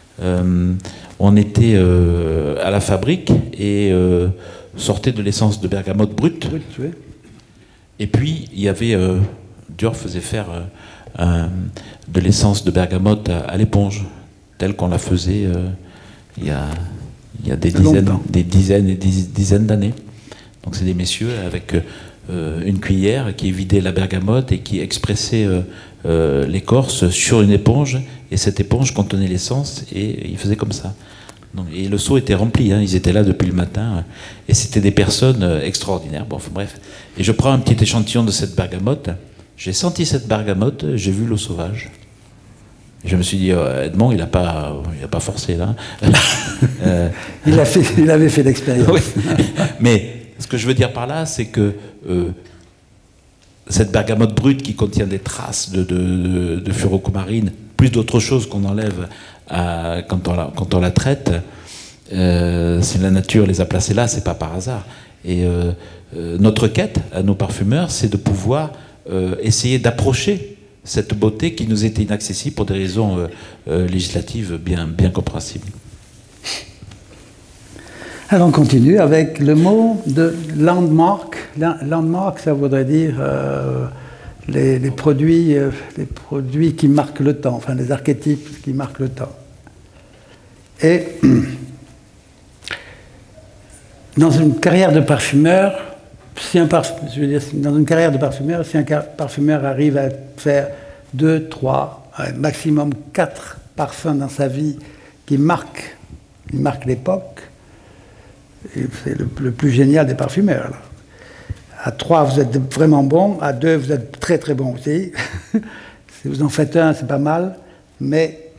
On était à la fabrique et sortait de l'essence de bergamote brute. Et puis, il y avait... Dior faisait faire de l'essence de bergamote à l'éponge, telle qu'on la faisait il y a des dizaines et des dizaines d'années. Donc c'est des messieurs avec une cuillère qui vidait la bergamote et qui expressait l'écorce sur une éponge, et cette éponge contenait l'essence, et ils faisaient comme ça. Donc, et le seau était rempli, hein, ils étaient là depuis le matin, et c'était des personnes extraordinaires. Bon, enfin, bref. Et je prends un petit échantillon de cette bergamote, j'ai senti cette bergamote, j'ai vu l'eau sauvage. Je me suis dit, Edmond, il n'a pas forcé là. Il avait fait l'expérience. Oui. Mais ce que je veux dire par là, c'est que cette bergamote brute qui contient des traces de furocomarine, plus d'autres choses qu'on enlève quand on la traite, si la nature les a placées là, c'est pas par hasard. Et notre quête à nos parfumeurs, c'est de pouvoir essayer d'approcher cette beauté qui nous était inaccessible pour des raisons législatives bien compréhensibles. Alors on continue avec le mot de landmark. Landmark, ça voudrait dire les produits qui marquent le temps, enfin les archétypes qui marquent le temps. Et dans une carrière de parfumeur, dans une carrière de parfumeur, si un parfumeur arrive à faire 2, 3, maximum 4 parfums dans sa vie qui marquent l'époque, c'est le plus génial des parfumeurs. Là. À 3, vous êtes vraiment bon. À 2, vous êtes très très bon aussi. Si vous en faites un, c'est pas mal. Mais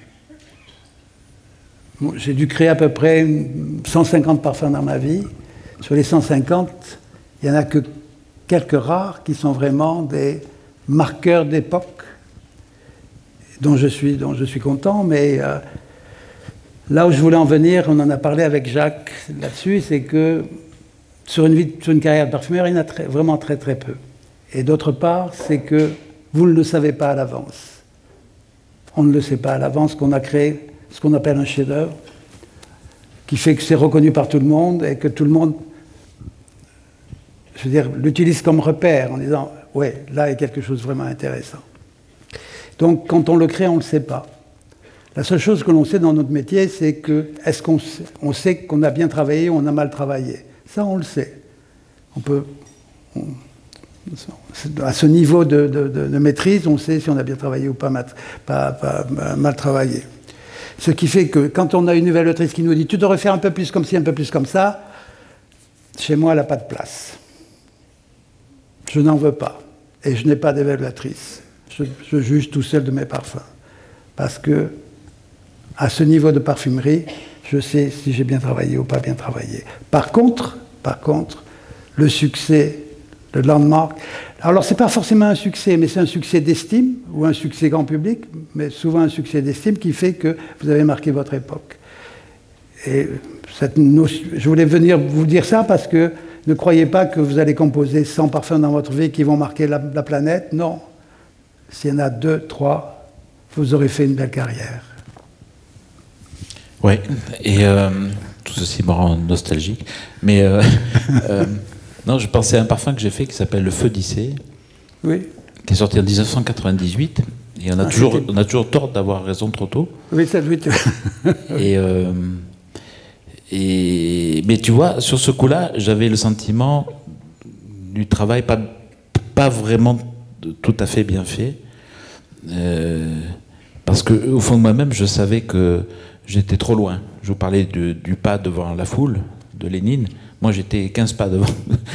bon, j'ai dû créer à peu près 150 parfums dans ma vie. Sur les 150, il n'y en a que quelques rares qui sont vraiment des marqueurs d'époque, dont je suis content. Mais là où je voulais en venir, on en a parlé avec Jacques là-dessus, c'est que sur une carrière de parfumeur, il y en a vraiment très très peu. Et d'autre part, c'est que vous ne le savez pas à l'avance. On ne le sait pas à l'avance qu'on a créé ce qu'on appelle un chef-d'œuvre, qui fait que c'est reconnu par tout le monde et que tout le monde, je veux dire, l'utilise comme repère en disant « ouais, là il y a quelque chose de vraiment intéressant ». Donc quand on le crée, on ne le sait pas. La seule chose que l'on sait dans notre métier, c'est que est-ce qu'on sait qu'on a bien travaillé ou on a mal travaillé. Ça, on le sait. À ce niveau de maîtrise, on sait si on a bien travaillé ou pas mal travaillé. Ce qui fait que quand on a une nouvelle autrice qui nous dit « tu devrais faire un peu plus comme ci, un peu plus comme ça », chez moi, elle n'a pas de place. Je n'en veux pas. Et je n'ai pas d'évaluatrice. Je juge tout seul de mes parfums. Parce que à ce niveau de parfumerie, je sais si j'ai bien travaillé ou pas bien travaillé. Par contre, le succès, le landmark, alors c'est pas forcément un succès, mais c'est un succès d'estime ou un succès grand public, mais souvent un succès d'estime qui fait que vous avez marqué votre époque. Et je voulais venir vous dire ça parce que ne croyez pas que vous allez composer 100 parfums dans votre vie qui vont marquer la planète. Non. S'il y en a 2, 3, vous aurez fait une belle carrière. Oui, et tout ceci me rend nostalgique. Mais non, je pensais à un parfum que j'ai fait qui s'appelle le Feu d'Issée, oui. Qui est sorti en 1998. Et on a toujours tort d'avoir raison trop tôt. Oui, ça doit être. Mais tu vois, sur ce coup-là, j'avais le sentiment du travail pas vraiment tout à fait bien fait. Parce qu'au fond de moi-même, je savais que j'étais trop loin. Je vous parlais du pas devant la foule de Lénine. Moi, j'étais 15 pas devant.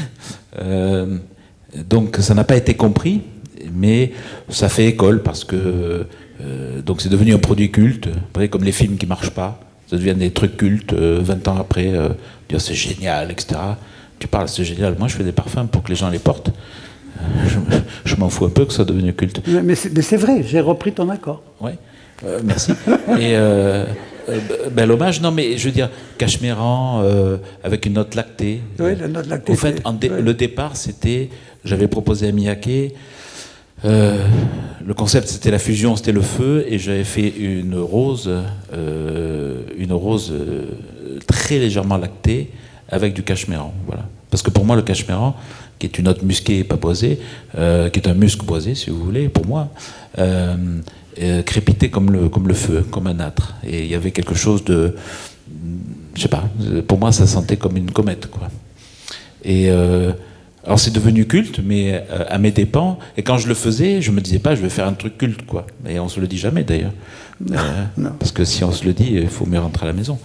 Donc, ça n'a pas été compris, mais ça fait école parce que donc c'est devenu un produit culte. Après, comme les films qui ne marchent pas, ça devient des trucs cultes 20 ans après. C'est génial, etc. Tu parles, c'est génial. Moi, je fais des parfums pour que les gens les portent. Je m'en fous un peu que ça soit devenu culte. Mais c'est vrai, j'ai repris ton accord. Oui, merci. Et bel hommage. Non, mais je veux dire, Cachemiran avec une note lactée. Oui, la note lactée. Au fait, le départ, c'était, j'avais proposé à Miyake, le concept c'était la fusion, c'était le feu, et j'avais fait une rose très légèrement lactée avec du Cachemiran. Voilà. Parce que pour moi, le Cachemiran, qui est une note musquée et pas boisée, qui est un musc boisé, si vous voulez, pour moi, crépitait comme le feu, comme un âtre. Et il y avait quelque chose de... Je sais pas, pour moi, ça sentait comme une comète, quoi. Et alors c'est devenu culte, mais à mes dépens. Et quand je le faisais, je me disais pas, je vais faire un truc culte, quoi. Et on se le dit jamais, d'ailleurs. Non. Parce que si on se le dit, il faut mieux rentrer à la maison.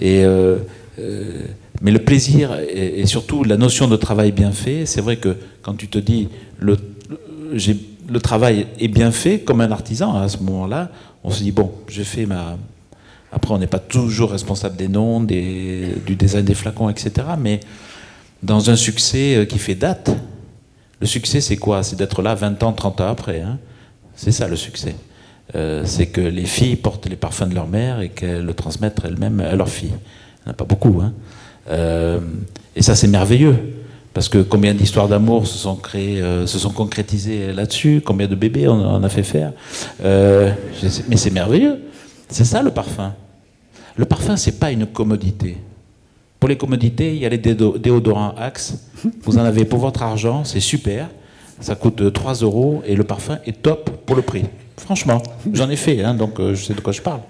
Mais le plaisir et surtout la notion de travail bien fait, c'est vrai que quand tu te dis le travail est bien fait, comme un artisan, à ce moment-là, on se dit, bon, j'ai fait ma... Après, on n'est pas toujours responsable des noms, du design des flacons, etc. Mais dans un succès qui fait date, le succès, c'est quoi? C'est d'être là 20 ans, 30 ans après. Hein. C'est ça, le succès. C'est que les filles portent les parfums de leur mère et qu'elles le transmettent elles-mêmes à leurs filles. Il n'y en a pas beaucoup. Hein. Et ça, c'est merveilleux. Parce que combien d'histoires d'amour se sont créées, se sont concrétisées là-dessus, combien de bébés on a fait faire. Mais c'est merveilleux. C'est ça, le parfum. Le parfum, c'est pas une commodité. Pour les commodités, il y a les déodorants Axe. Vous en avez pour votre argent, c'est super. Ça coûte 3 € et le parfum est top pour le prix. Franchement, j'en ai fait, hein, donc je sais de quoi je parle.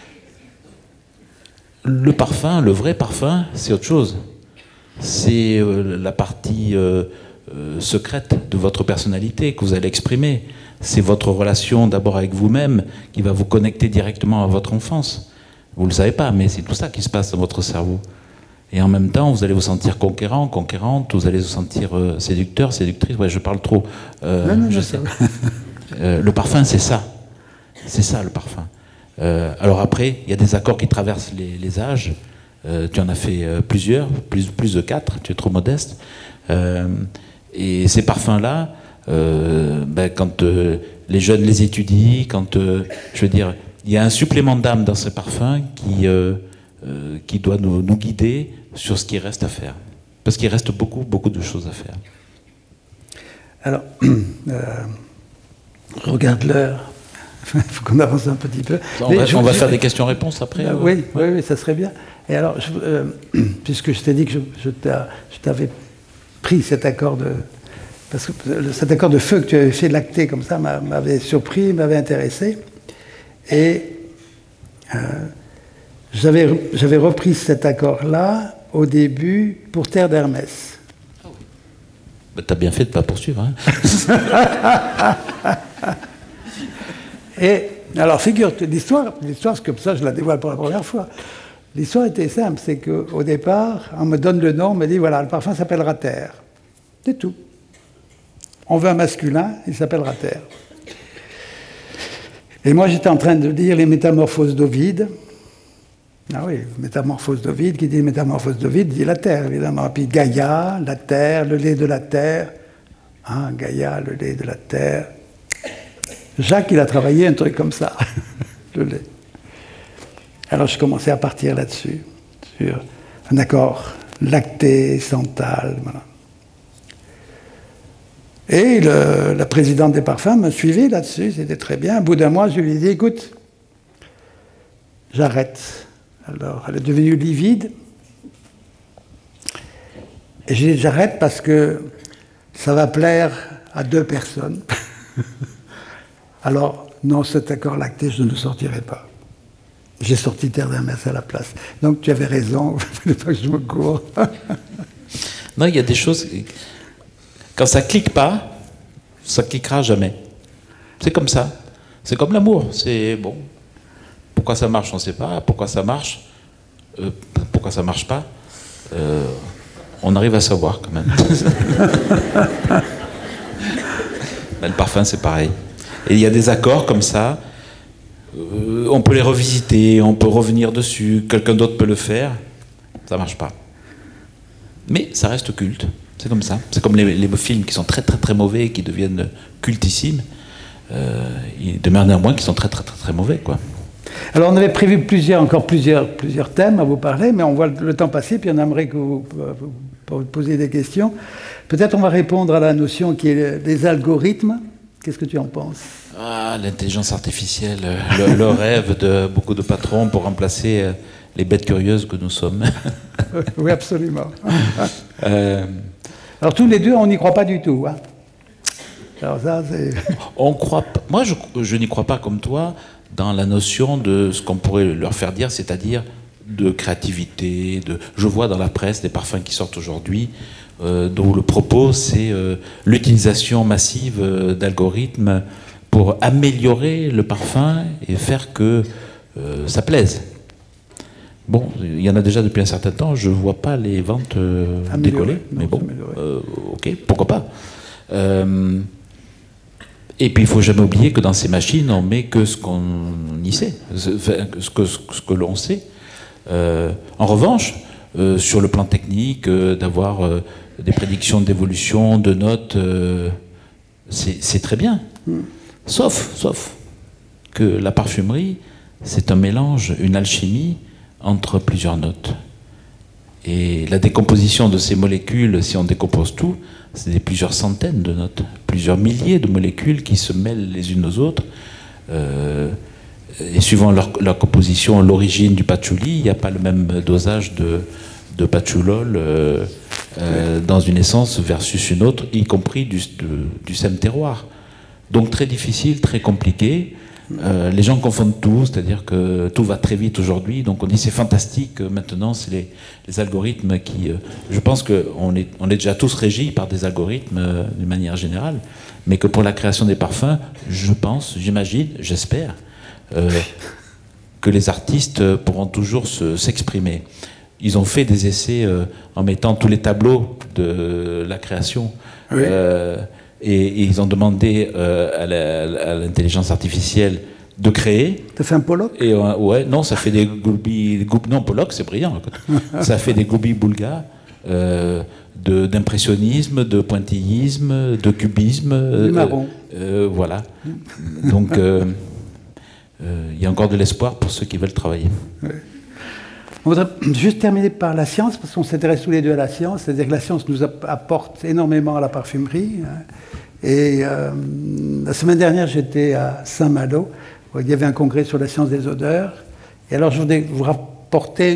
Le parfum, le vrai parfum, c'est autre chose. C'est la partie secrète de votre personnalité que vous allez exprimer. C'est votre relation d'abord avec vous-même qui va vous connecter directement à votre enfance. Vous ne le savez pas, mais c'est tout ça qui se passe dans votre cerveau. Et en même temps, vous allez vous sentir conquérant, conquérante, vous allez vous sentir séducteur, séductrice. Ouais, je parle trop. Non, je sais. Le parfum, c'est ça. C'est ça, le parfum. Alors après, il y a des accords qui traversent les âges. Tu en as fait plusieurs, plus de 4, tu es trop modeste. Et ces parfums-là, quand les jeunes les étudient, quand, je veux dire, il y a un supplément d'âme dans ces parfums qui doit nous guider sur ce qui reste à faire. Parce qu'il reste beaucoup, beaucoup de choses à faire. Alors, je regarde l'heure. Il faut qu'on avance un petit peu. On va faire des questions-réponses après. Oui, ça serait bien. Et alors, puisque je t'ai dit que je t'avais pris cet accord de... Parce que cet accord de feu que tu avais fait lacter comme ça m'avait surpris, m'avait intéressé. Et j'avais repris cet accord-là au début pour Terre d'Hermès. T'as bien fait de ne pas poursuivre. Hein. Et alors, figure-toi, l'histoire, c'est comme ça, je la dévoile pour la première fois. L'histoire était simple, c'est qu'au départ, on me donne le nom, on me dit, voilà, le parfum s'appellera Terre. C'est tout. On veut un masculin, il s'appellera Terre. Et moi, j'étais en train de lire les Métamorphoses d'Ovide. Ah oui, Métamorphoses d'Ovide, qui dit Métamorphoses d'Ovide, dit la Terre, évidemment. Puis Gaïa, la Terre, le lait de la Terre. Hein, Gaïa, le lait de la Terre. Jacques, il a travaillé un truc comme ça, le lait. Alors je commençais à partir là-dessus, sur un accord lacté, santal, voilà. Et la présidente des parfums me suivait là-dessus, c'était très bien. Au bout d'un mois, je lui ai dit, écoute, j'arrête. Alors, elle est devenue livide. Et j'ai dit, j'arrête parce que ça va plaire à 2 personnes. Alors, non, cet accord lacté, je ne le sortirai pas. J'ai sorti Terre d'Hermès à la place. Donc, tu avais raison, il ne fallait pas que je me cours. Non, il y a des choses... Quand ça ne clique pas, ça ne cliquera jamais. C'est comme ça. C'est comme l'amour. C'est bon. Pourquoi ça marche, on ne sait pas. Pourquoi ça marche, pourquoi ça ne marche pas, on arrive à savoir quand même. Le parfum, c'est pareil. Et il y a des accords comme ça, on peut les revisiter, on peut revenir dessus, quelqu'un d'autre peut le faire, ça ne marche pas. Mais ça reste culte, c'est comme ça. C'est comme les films qui sont très très très mauvais et qui deviennent cultissimes, il demeure néanmoins qui sont très très très très mauvais, quoi. Alors on avait prévu plusieurs thèmes à vous parler, mais on voit le temps passer, puis on aimerait que vous posiez des questions. Peut-être on va répondre à la notion qui est des algorithmes. Qu'est-ce que tu en penses? Ah, l'intelligence artificielle, le rêve de beaucoup de patrons pour remplacer les bêtes curieuses que nous sommes. Oui, absolument. Alors tous les deux, on n'y croit pas du tout. Hein. Alors ça, c'est... On croit pas. Moi, je n'y crois pas comme toi dans la notion de ce qu'on pourrait leur faire dire, c'est-à-dire de créativité. Je vois dans la presse des parfums qui sortent aujourd'hui, dont le propos, c'est l'utilisation massive d'algorithmes pour améliorer le parfum et faire que ça plaise. Bon, il y en a déjà depuis un certain temps, je ne vois pas les ventes décoller, mais bon, ok, pourquoi pas. Et puis il ne faut jamais oublier que dans ces machines, on met que ce qu'on y sait, ce que l'on sait. En revanche, sur le plan technique, d'avoir des prédictions d'évolution, de notes, c'est très bien. Sauf que la parfumerie, c'est un mélange, une alchimie entre plusieurs notes. Et la décomposition de ces molécules, si on décompose tout, c'est plusieurs centaines de notes, plusieurs milliers de molécules qui se mêlent les unes aux autres. Et suivant leur composition, l'origine du patchouli, il n'y a pas le même dosage de patchoulol dans une essence versus une autre, y compris du même terroir. Donc très difficile, très compliqué. Les gens confondent tout, c'est-à-dire que tout va très vite aujourd'hui, donc on dit c'est fantastique, maintenant c'est les algorithmes qui... je pense qu'on est déjà tous régis par des algorithmes d'une manière générale, mais que pour la création des parfums, je pense, j'imagine, j'espère, que les artistes pourront toujours s'exprimer. Ils ont fait des essais en mettant tous les tableaux de la création. Oui. Et ils ont demandé à l'intelligence artificielle de créer. T'as fait un Pollock? Et ouais, non, ça fait des goubis. Non, Pollock, c'est brillant. Ça fait des goubis bulgares d'impressionnisme, de pointillisme, de cubisme. Du marron. Voilà. Donc, il y a encore de l'espoir pour ceux qui veulent travailler. Oui. On voudrait juste terminer par la science, parce qu'on s'intéresse tous les deux à la science, c'est-à-dire que la science nous apporte énormément à la parfumerie. Et la semaine dernière, j'étais à Saint-Malo, où il y avait un congrès sur la science des odeurs. Et alors, je voudrais vous rapporter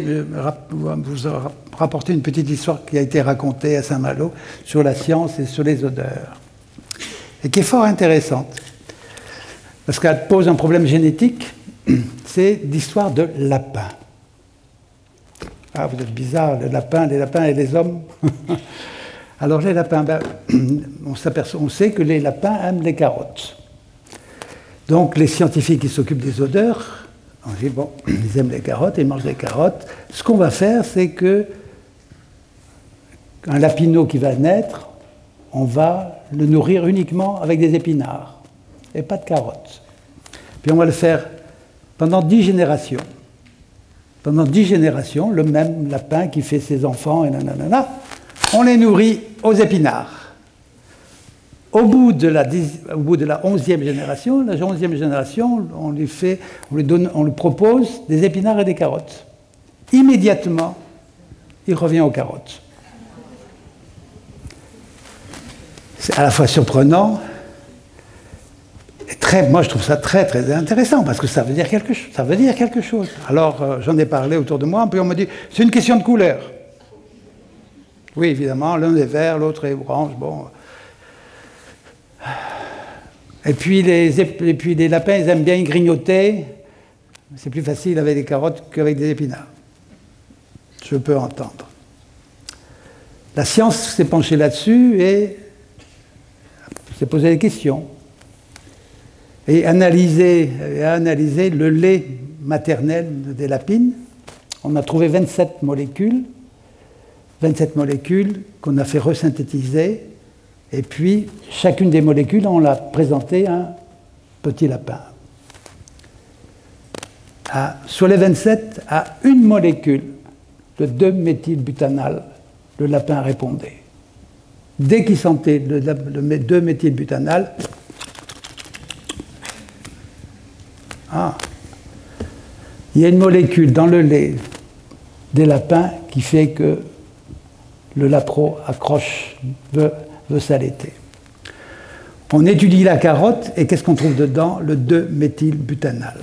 une petite histoire qui a été racontée à Saint-Malo sur la science et sur les odeurs, et qui est fort intéressante, parce qu'elle pose un problème génétique, c'est l'histoire de lapins. Ah, vous êtes bizarre, les lapins et les hommes. Alors les lapins, on sait que les lapins aiment les carottes. Donc les scientifiques qui s'occupent des odeurs, on dit bon, ils aiment les carottes, ils mangent les carottes. Ce qu'on va faire, c'est que un lapinot qui va naître, on va le nourrir uniquement avec des épinards et pas de carottes. Puis on va le faire pendant 10 générations. Pendant 10 générations, le même lapin qui fait ses enfants, et nanana, on les nourrit aux épinards. Au bout de la 11e génération, on lui propose des épinards et des carottes. Immédiatement, il revient aux carottes. C'est à la fois surprenant, moi, je trouve ça très, très intéressant, parce que ça veut dire quelque chose. Alors, j'en ai parlé autour de moi, puis on me dit, c'est une question de couleur. Oui, évidemment, l'un est vert, l'autre est orange, bon. Et puis, les lapins, ils aiment bien grignoter. C'est plus facile avec des carottes qu'avec des épinards. Je peux entendre. La science s'est penchée là-dessus et s'est posé des questions. Et analyser le lait maternel des lapines. On a trouvé 27 molécules qu'on a fait resynthétiser, et puis chacune des molécules, on l'a présentée à un petit lapin. Sur les 27, à une molécule de 2-méthylbutanal, le lapin répondait. Dès qu'il sentait le 2-méthylbutanal, il y a une molécule dans le lait des lapins qui fait que le lapro accroche, veut s'allaiter. On étudie la carotte et qu'est-ce qu'on trouve dedans? Le 2-méthylbutanal.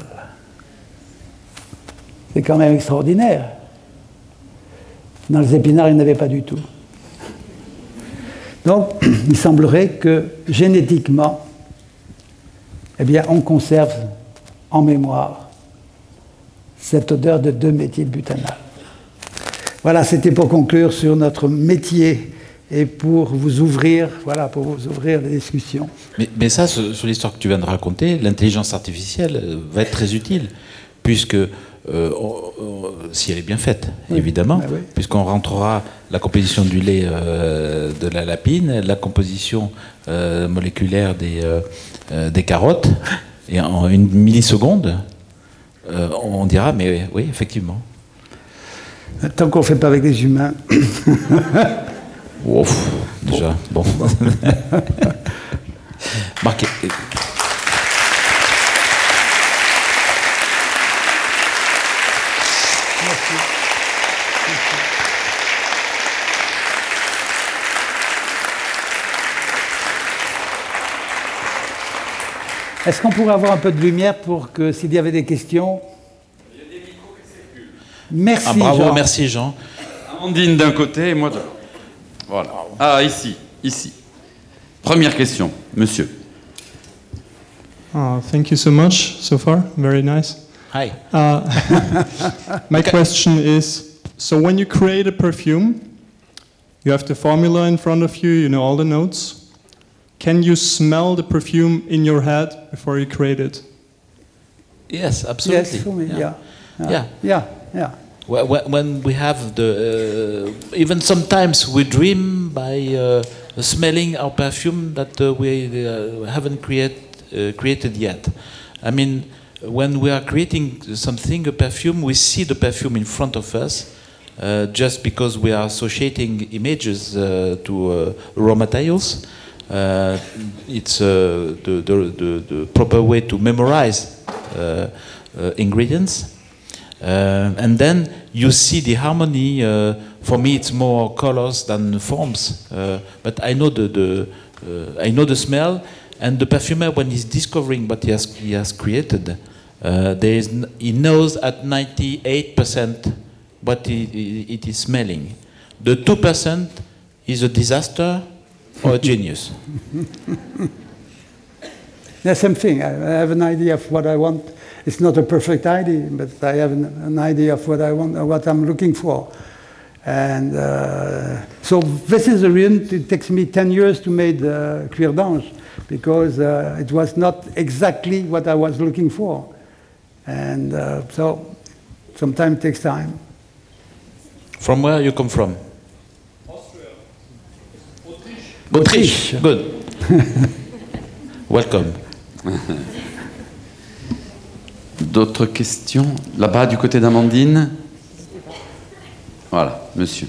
C'est quand même extraordinaire. Dans les épinards, il n'y en avait pas du tout. Donc, il semblerait que génétiquement, eh bien, on conserve en mémoire cette odeur de 2-méthylbutanal. Voilà, c'était pour conclure sur notre métier et pour vous ouvrir, les discussions. Mais ça, sur l'histoire que tu viens de raconter, l'intelligence artificielle va être très utile, puisque si elle est bien faite, évidemment, oui. puisqu'on rentrera la composition du lait de la lapine, la composition moléculaire des carottes, et en une milliseconde, on dira, mais oui, effectivement. Tant qu'on ne fait pas avec les humains. Ouf, déjà, bon. Marqué. Est-ce qu'on pourrait avoir un peu de lumière pour que s'il y avait des questions? Il y a des micros qui circulent. Merci, Ah, bravo, Jean. merci Jean. Amandine d'un côté et moi de l'autre. Voilà. Ah, ici. Première question, monsieur. Thank you so much so far. Very nice. Hi. My question is, so when you create a perfume, you have the formula in front of you, you know all the notes. Can you smell the perfume in your head before you create it? Yes, absolutely. Yes, for me, yeah. Yeah. When we have the, even sometimes we dream by smelling our perfume that we haven't created yet. I mean, when we are creating something, a perfume, we see the perfume in front of us, just because we are associating images to raw materials. It's the proper way to memorize ingredients. And then you see the harmony. For me, it's more colors than forms. But I know I know the smell, and the perfumer, when he's discovering what he has created, he knows at 98% what it is smelling. The 2% is a disaster or a genius. The same thing. I have an idea of what I want. It's not a perfect idea, but I have an idea of what I want, what I'm looking for. And so this is the reason it takes me 10 years to make Cuir d'Ange, because it was not exactly what I was looking for. And so sometimes it takes time. From where you come from? Austria. Autriche. Good. Welcome. D'autres questions? Là-bas, du côté d'Amandine. Voilà, monsieur.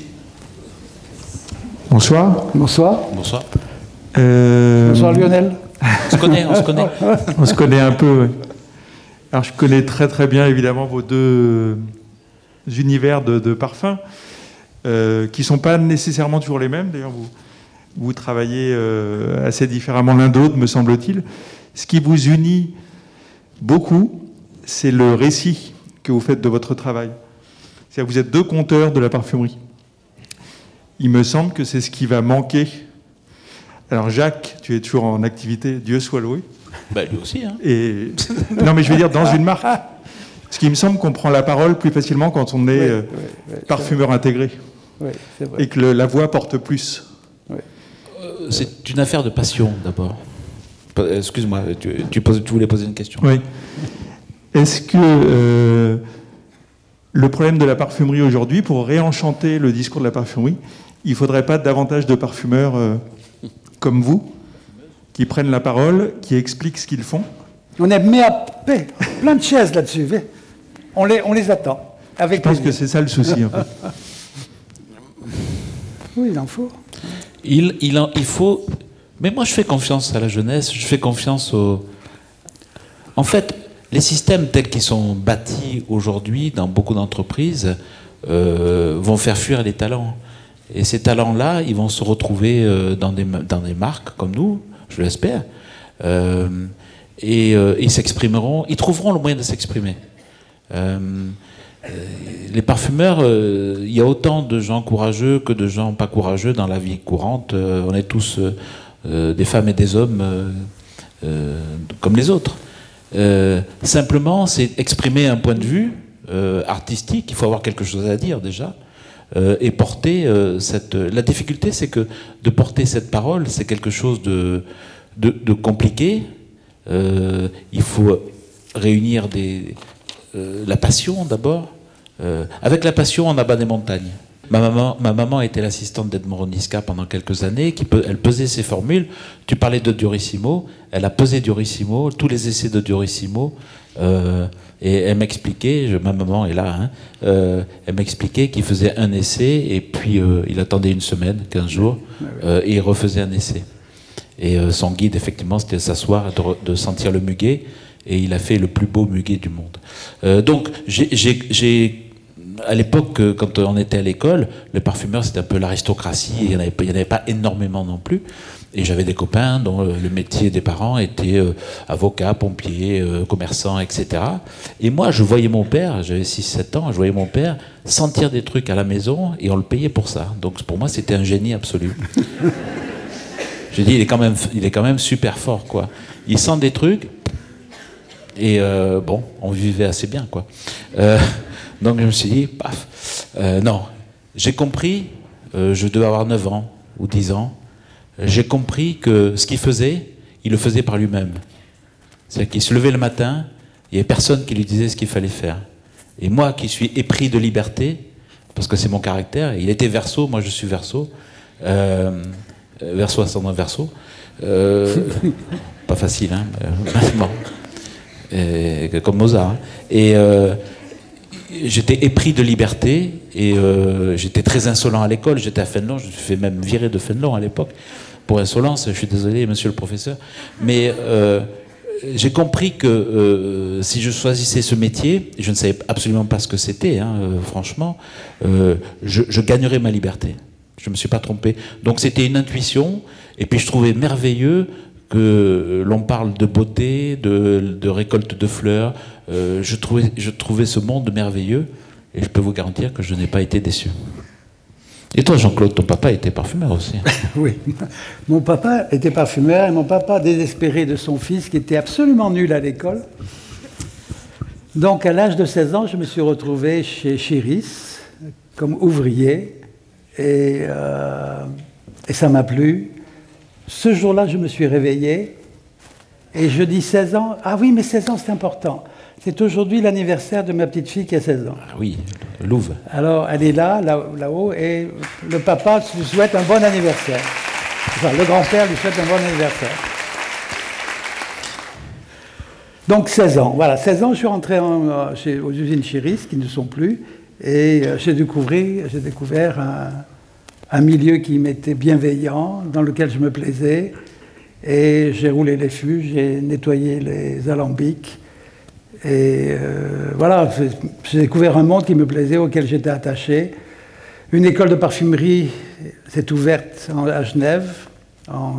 Bonsoir. Bonsoir. Bonsoir. Bonsoir Lionel. On se connaît. On se connaît un peu. Ouais. Alors je connais très très bien évidemment vos deux univers de parfums, qui ne sont pas nécessairement toujours les mêmes. D'ailleurs, vous travaillez assez différemment l'un de l'autre, me semble-t-il. Ce qui vous unit beaucoup, c'est le récit que vous faites de votre travail. C'est-à-dire que vous êtes deux conteurs de la parfumerie. Il me semble que c'est ce qui va manquer. Alors Jacques, tu es toujours en activité, Dieu soit loué. Bah, lui aussi. Hein. Et... non mais je veux dire dans une marque. Ce qui me semble qu'on prend la parole plus facilement quand on est parfumeur intégré. Oui, c'est vrai. Et que la voix porte plus. C'est une affaire de passion d'abord. Excuse-moi, tu voulais poser une question. Oui. Est-ce que le problème de la parfumerie aujourd'hui, pour réenchanter le discours de la parfumerie, il ne faudrait pas davantage de parfumeurs comme vous, qui prennent la parole, qui expliquent ce qu'ils font? On est mis à plein de chaises là-dessus. On les attend. Avec Je pense plaisir. que c'est ça le souci. En fait. Oui, il en faut. Il faut... Mais moi, je fais confiance à la jeunesse, je fais confiance aux... En fait, les systèmes tels qu'ils sont bâtis aujourd'hui dans beaucoup d'entreprises vont faire fuir les talents. Et ces talents-là, ils vont se retrouver dans des marques comme nous, je l'espère, et ils s'exprimeront, ils trouveront le moyen de s'exprimer. Les parfumeurs, il y a autant de gens courageux que de gens pas courageux dans la vie courante. On est tous des femmes et des hommes comme les autres. Simplement, c'est exprimer un point de vue artistique. Il faut avoir quelque chose à dire déjà. Et porter la difficulté, c'est que de porter cette parole, c'est quelque chose de compliqué. Il faut réunir la passion d'abord. Avec la passion, on abat des montagnes. Ma maman était l'assistante d'Edmond Roniska pendant quelques années. Elle pesait ses formules. Tu parlais de Durissimo. Elle a pesé Durissimo, tous les essais de Durissimo. Et elle m'expliquait, ma maman est là, elle m'expliquait qu'il faisait un essai et puis il attendait une semaine, 15 jours, et il refaisait un essai. Et son guide, effectivement, c'était de s'asseoir et de sentir le muguet. Et il a fait le plus beau muguet du monde. Donc, à l'époque, quand on était à l'école, les parfumeurs, c'était un peu l'aristocratie, il n'y en avait pas énormément non plus. Et j'avais des copains dont le métier des parents était avocat, pompier, commerçant, etc. Et moi, je voyais mon père, j'avais 6-7 ans, je voyais mon père sentir des trucs à la maison et on le payait pour ça. Donc pour moi, c'était un génie absolu. J'ai dit, il est quand même super fort, quoi. Il sent des trucs et bon, on vivait assez bien, quoi. Donc je me suis dit, paf, non. J'ai compris, je devais avoir 9 ans ou 10 ans, j'ai compris que ce qu'il faisait, il le faisait par lui-même. C'est-à-dire qu'il se levait le matin, il n'y avait personne qui lui disait ce qu'il fallait faire. Et moi qui suis épris de liberté, parce que c'est mon caractère, il était Verseau, moi je suis Verseau, Verseau ascendant Verseau, pas facile, hein, comme Mozart. Hein. Et j'étais épris de liberté et j'étais très insolent à l'école. J'étais à Fénelon, je me suis fait même virer de Fénelon à l'époque pour insolence. Je suis désolé, monsieur le professeur. Mais j'ai compris que si je choisissais ce métier, je ne savais absolument pas ce que c'était, hein, franchement, je gagnerais ma liberté. Je ne me suis pas trompé. Donc c'était une intuition. Et puis je trouvais merveilleux que l'on parle de beauté, de récolte de fleurs. Je trouvais ce monde merveilleux et je peux vous garantir que je n'ai pas été déçu. Et toi, Jean-Claude, ton papa était parfumeur aussi. Oui, mon papa était parfumeur et mon papa, désespéré de son fils qui était absolument nul à l'école. Donc à l'âge de 16 ans, je me suis retrouvé chez Chiris comme ouvrier et ça m'a plu. Ce jour-là, je me suis réveillé et je dis 16 ans. Ah oui, mais 16 ans, c'est important. C'est aujourd'hui l'anniversaire de ma petite fille qui a 16 ans. Ah oui, Louvre. Alors, elle est là-haut, et le papa lui souhaite un bon anniversaire. Enfin, le grand-père lui souhaite un bon anniversaire. Donc, 16 ans. Voilà, 16 ans, je suis rentré aux usines Chiris, qui ne sont plus, et j'ai découvert un milieu qui m'était bienveillant, dans lequel je me plaisais, et j'ai roulé les fûts, j'ai nettoyé les alambics, et voilà, j'ai découvert un monde qui me plaisait, auquel j'étais attaché. Une école de parfumerie s'est ouverte à Genève en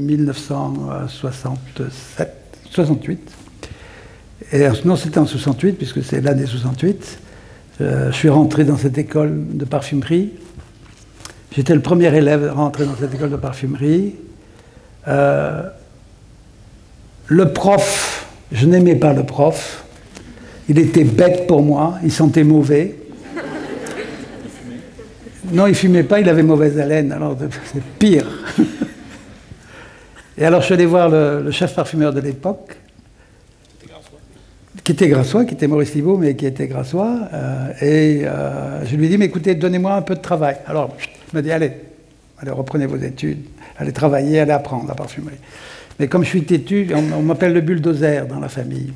1968. Et non, c'était en 68, puisque c'est l'année 68. Je suis rentré dans cette école de parfumerie. J'étais le premier élève rentré dans cette école de parfumerie. Le prof, je n'aimais pas le prof. Il était bête pour moi, il sentait mauvais. Non, il fumait pas, il avait mauvaise haleine, alors c'est pire. Et alors je suis allé voir le chef parfumeur de l'époque, qui était Grassois, qui était Maurice Thibault, mais qui était Grassois, et je lui ai dit, mais écoutez, donnez-moi un peu de travail. Alors, il m'a dit, allez, reprenez vos études, allez travailler, allez apprendre la parfumerie. Mais comme je suis têtu, on m'appelle le bulldozer dans la famille.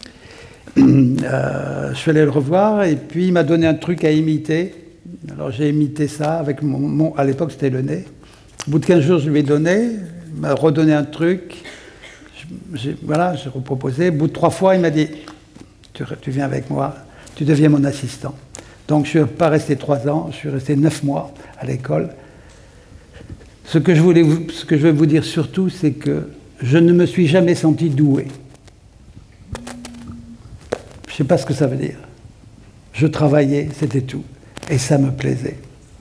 Je suis allé le revoir et puis il m'a donné un truc à imiter. Alors j'ai imité ça avec à l'époque c'était le nez. Au bout de 15 jours je lui ai donné, il m'a redonné un truc. Voilà, j'ai reproposé. Au bout de 3 fois il m'a dit tu viens avec moi, tu deviens mon assistant. Donc je ne suis pas resté 3 ans, je suis resté 9 mois à l'école. Ce que je veux vous dire surtout, c'est que je ne me suis jamais senti doué. Je ne sais pas ce que ça veut dire. Je travaillais, c'était tout. Et ça me plaisait.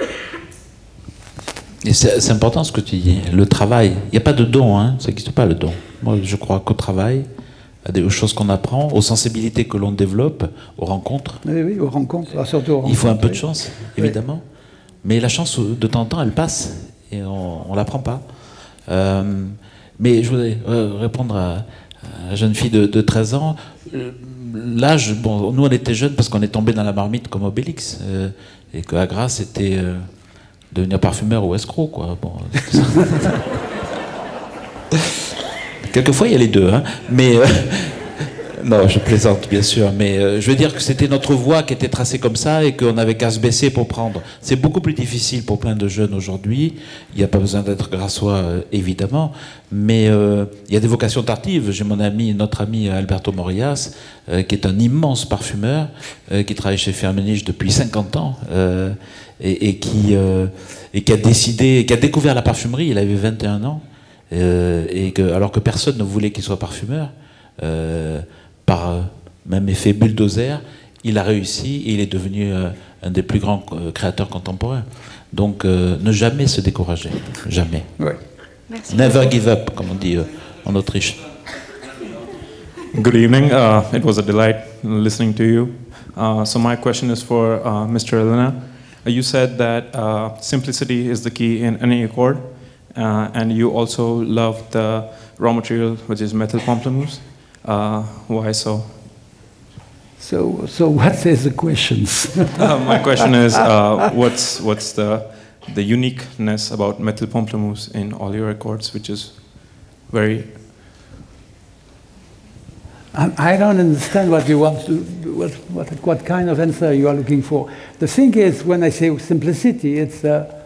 Et c'est important ce que tu dis, le travail. Il n'y a pas de don, hein, ça n'existe pas le don. Moi, je crois qu'au travail, aux choses qu'on apprend, aux sensibilités que l'on développe, aux rencontres. Oui, aux rencontres, surtout aux rencontres. Il faut un peu de chance, évidemment. Oui. Mais la chance, de temps en temps, elle passe et on ne la prend pas. Mais je voudrais répondre jeune fille de 13 ans. L'âge, bon, nous on était jeunes parce qu'on est tombé dans la marmite comme Obélix, et qu'à Grasse c'était devenir parfumeur ou escroc, quoi. Bon, quelquefois il y a les deux, hein. Mais non, je plaisante bien sûr, mais je veux dire que c'était notre voie qui était tracée comme ça et qu'on n'avait qu'à se baisser pour prendre. C'est beaucoup plus difficile pour plein de jeunes aujourd'hui. Il n'y a pas besoin d'être grassois, évidemment, mais il y a des vocations tardives. J'ai notre ami Alberto Morias, qui est un immense parfumeur, qui travaille chez Firmenich depuis 50 ans, et qui a décidé, qui a découvert la parfumerie. Il avait 21 ans, alors que personne ne voulait qu'il soit parfumeur. Par même effet bulldozer, il a réussi et il est devenu un des plus grands créateurs contemporains. Donc ne jamais se décourager, jamais. Ouais. Never give up, comme on dit en Autriche. Good evening. It was a delight listening to you. So my question is for Mr. Elena. You said that simplicity is the key in any accord, and you also love the raw material, which is methyl pamplemousse. Why so? So what is the questions? My question is, what's the uniqueness about methyl pamplemousse in all your records, which is very... I don't understand what you want to, what kind of answer you are looking for. The thing is, when I say simplicity, it's,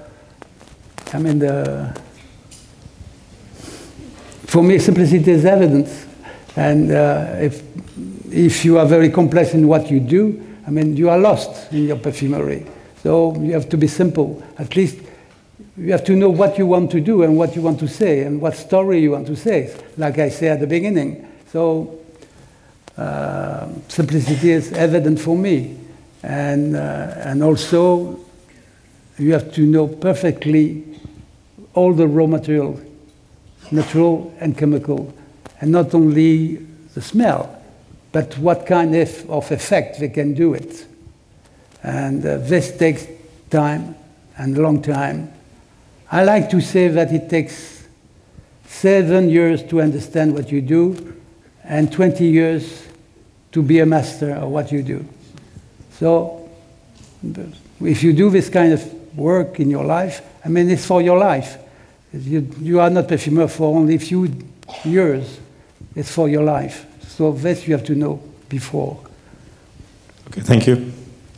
for me, simplicity is evidence. And if you are very complex in what you do, I mean, you are lost in your perfumery. So you have to be simple. At least you have to know what you want to do and what you want to say and what story you want to say, like I said at the beginning. So simplicity is evident for me. And also you have to know perfectly all the raw material, natural and chemical. And not only the smell, but what kind of effect they can do it. And this takes time, and a long time. I like to say that it takes 7 years to understand what you do, and 20 years to be a master of what you do. So, if you do this kind of work in your life, I mean, it's for your life. You are not perfumer for only a few years. It's for your life. So this you have to know before. Okay, thank you.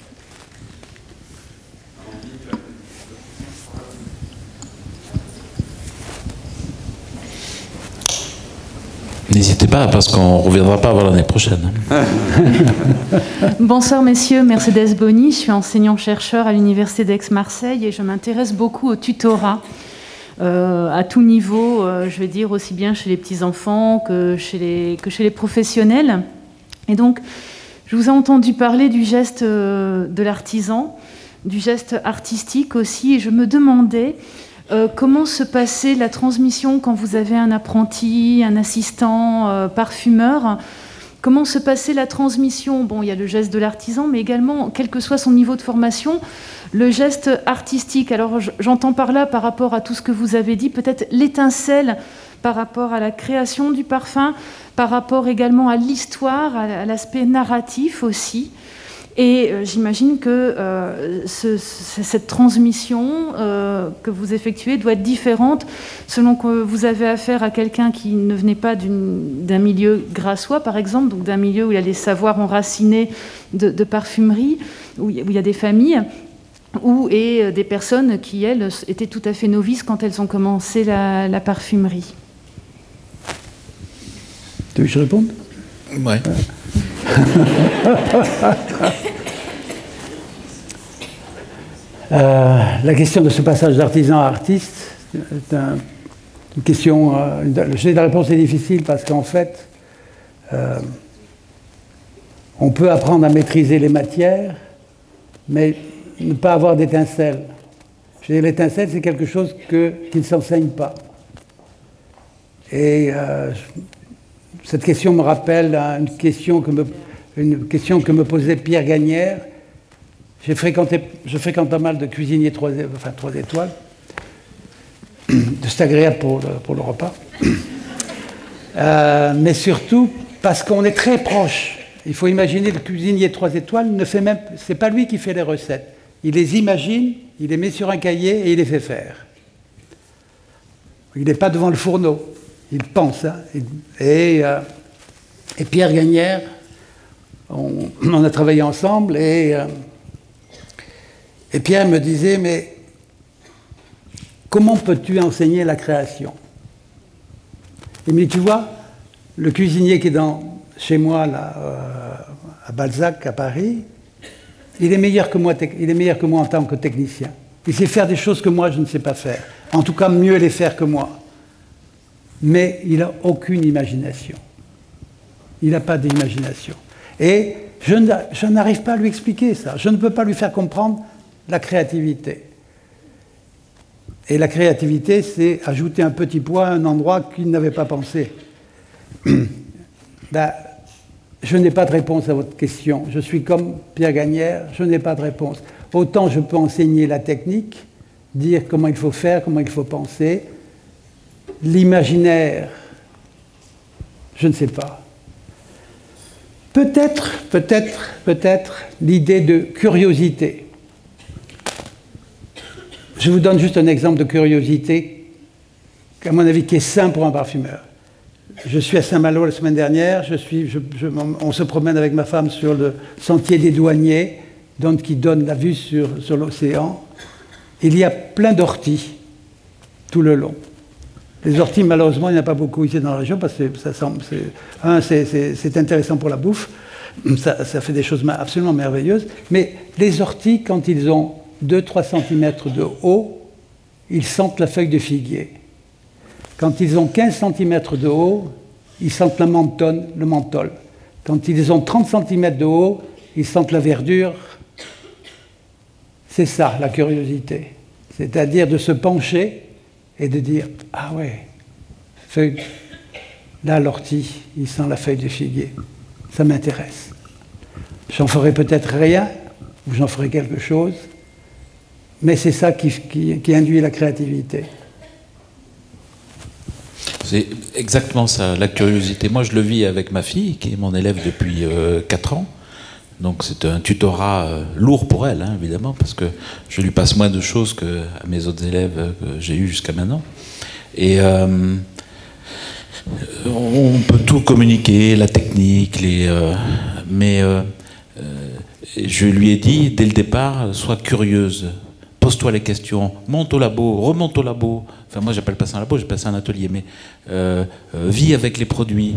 N'hésitez pas, parce qu'on ne reviendra pas avant l'année prochaine. Bonsoir messieurs, Mercedes Boni, je suis enseignant-chercheur à l'Université d'Aix-Marseille et je m'intéresse beaucoup au tutorat. À tout niveau, je veux dire aussi bien chez les petits-enfants que chez les professionnels. Et donc, je vous ai entendu parler du geste de l'artisan, du geste artistique aussi, et je me demandais comment se passait la transmission quand vous avez un apprenti, un assistant parfumeur. Comment se passait la transmission? Bon, il y a le geste de l'artisan, mais également, quel que soit son niveau de formation, le geste artistique. Alors, j'entends par là, par rapport à tout ce que vous avez dit, peut-être l'étincelle par rapport à la création du parfum, par rapport également à l'histoire, à l'aspect narratif aussi. Et j'imagine que cette transmission que vous effectuez doit être différente selon que vous avez affaire à quelqu'un qui ne venait pas d'un milieu grassois, par exemple, donc d'un milieu où il y a des savoirs enracinés de parfumerie, où il y a des familles, et des personnes qui, elles, étaient tout à fait novices quand elles ont commencé la parfumerie. Tu veux que je réponde? Ouais. La question de ce passage d'artisan à artiste, c'est une question. La réponse est difficile parce qu'en fait, on peut apprendre à maîtriser les matières, mais ne pas avoir d'étincelle. Je veux dire, l'étincelle, c'est quelque chose qui ne s'enseigne pas. Et cette question me rappelle une question que me posait Pierre Gagnère. Je fréquente pas mal de cuisiniers 3 étoiles. C'est agréable pour le repas. mais surtout parce qu'on est très proche. Il faut imaginer le cuisinier 3 étoiles, c'est pas lui qui fait les recettes. Il les imagine, il les met sur un cahier et il les fait faire. Il n'est pas devant le fourneau, il pense. Hein. Et Pierre Gagnère, on a travaillé ensemble et Pierre me disait, mais comment peux-tu enseigner la création? Il me dit, tu vois, le cuisinier qui est chez moi, là, à Balzac, à Paris, il est meilleur que moi en tant que technicien. Il sait faire des choses que moi, je ne sais pas faire. En tout cas, mieux les faire que moi. Mais il n'a aucune imagination. Il n'a pas d'imagination. Et je n'arrive pas à lui expliquer ça. Je ne peux pas lui faire comprendre la créativité. Et la créativité, c'est ajouter un petit poids à un endroit qu'il n'avait pas pensé. Ben, je n'ai pas de réponse à votre question. Je suis comme Pierre Gagnère, je n'ai pas de réponse. Autant je peux enseigner la technique, dire comment il faut faire, comment il faut penser. L'imaginaire, je ne sais pas. Peut-être l'idée de curiosité. Je vous donne juste un exemple de curiosité, à mon avis, qui est sain pour un parfumeur. Je suis à Saint-Malo la semaine dernière, on se promène avec ma femme sur le sentier des douaniers, qui donne la vue sur l'océan. Il y a plein d'orties tout le long. Les orties, malheureusement, il n'y en a pas beaucoup ici dans la région, parce que c'est intéressant pour la bouffe, ça fait des choses absolument merveilleuses, mais les orties, quand ils ont 2-3 cm de haut, ils sentent la feuille de figuier. Quand ils ont 15 cm de haut, ils sentent le menthol. Quand ils ont 30 cm de haut, ils sentent la verdure. C'est ça, la curiosité. C'est-à-dire de se pencher et de dire « Ah ouais, là, l'ortie, il sent la feuille de figuier. Ça m'intéresse. J'en ferai peut-être rien, ou j'en ferai quelque chose, mais c'est ça qui induit la créativité. » C'est exactement ça, la curiosité. Moi, je le vis avec ma fille, qui est mon élève depuis 4 ans. Donc c'est un tutorat lourd pour elle, hein, évidemment, parce que je lui passe moins de choses qu'à mes autres élèves que j'ai eus jusqu'à maintenant. Et on peut tout communiquer, la technique, mais je lui ai dit, dès le départ, sois curieuse. Pose-toi les questions, monte au labo, remonte au labo. Enfin, moi, j'appelle pas ça un labo, j'appelle ça un atelier, mais vis avec les produits.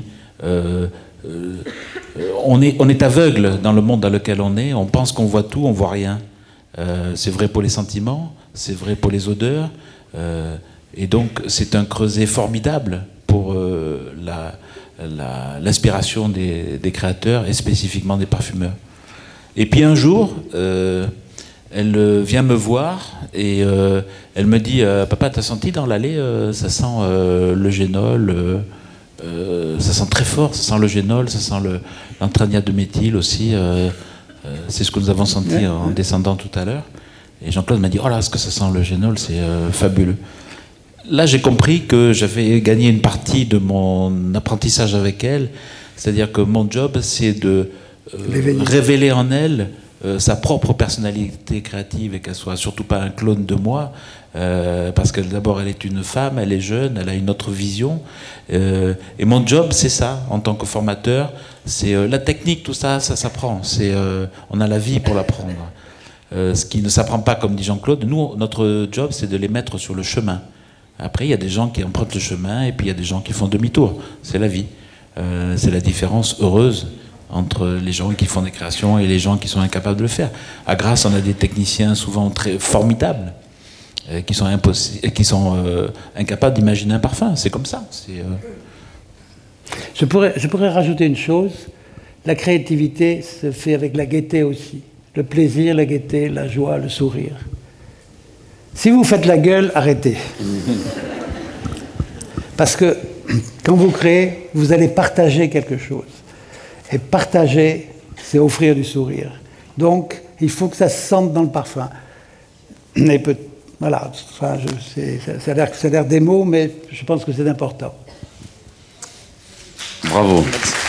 On est aveugle dans le monde dans lequel on est. On pense qu'on voit tout, on voit rien. C'est vrai pour les sentiments, c'est vrai pour les odeurs. Et donc, c'est un creuset formidable pour l'inspiration des créateurs et spécifiquement des parfumeurs. Et puis un jour, elle vient me voir et elle me dit « Papa, t'as senti dans l'allée, ça sent le génol, ça sent très fort, ça sent le génol, ça sent l'anthraniate de méthyle aussi. C'est ce que nous avons senti en descendant tout à l'heure. » Et Jean-Claude m'a dit « Oh là, ce que ça sent le génol, c'est fabuleux. » Là, j'ai compris que j'avais gagné une partie de mon apprentissage avec elle. C'est-à-dire que mon job, c'est de révéler en elle sa propre personnalité créative et qu'elle soit surtout pas un clone de moi, parce que d'abord elle est une femme, elle est jeune, elle a une autre vision, et mon job c'est ça en tant que formateur, c'est la technique, tout ça, ça s'apprend, on a la vie pour l'apprendre, ce qui ne s'apprend pas comme dit Jean-Claude. Nous, notre job c'est de les mettre sur le chemin. Après il y a des gens qui empruntent le chemin et puis il y a des gens qui font demi-tour, c'est la vie, c'est la différence heureuse entre les gens qui font des créations et les gens qui sont incapables de le faire. À Grasse, on a des techniciens souvent très formidables qui sont incapables d'imaginer un parfum. C'est comme ça. Je pourrais rajouter une chose. La créativité se fait avec la gaieté aussi. Le plaisir, la gaieté, la joie, le sourire. Si vous faites la gueule, arrêtez. Parce que quand vous créez, vous allez partager quelque chose. Et partager, c'est offrir du sourire. Donc, il faut que ça se sente dans le parfum. Et voilà, ça a l'air des mots, mais je pense que c'est important. Bravo.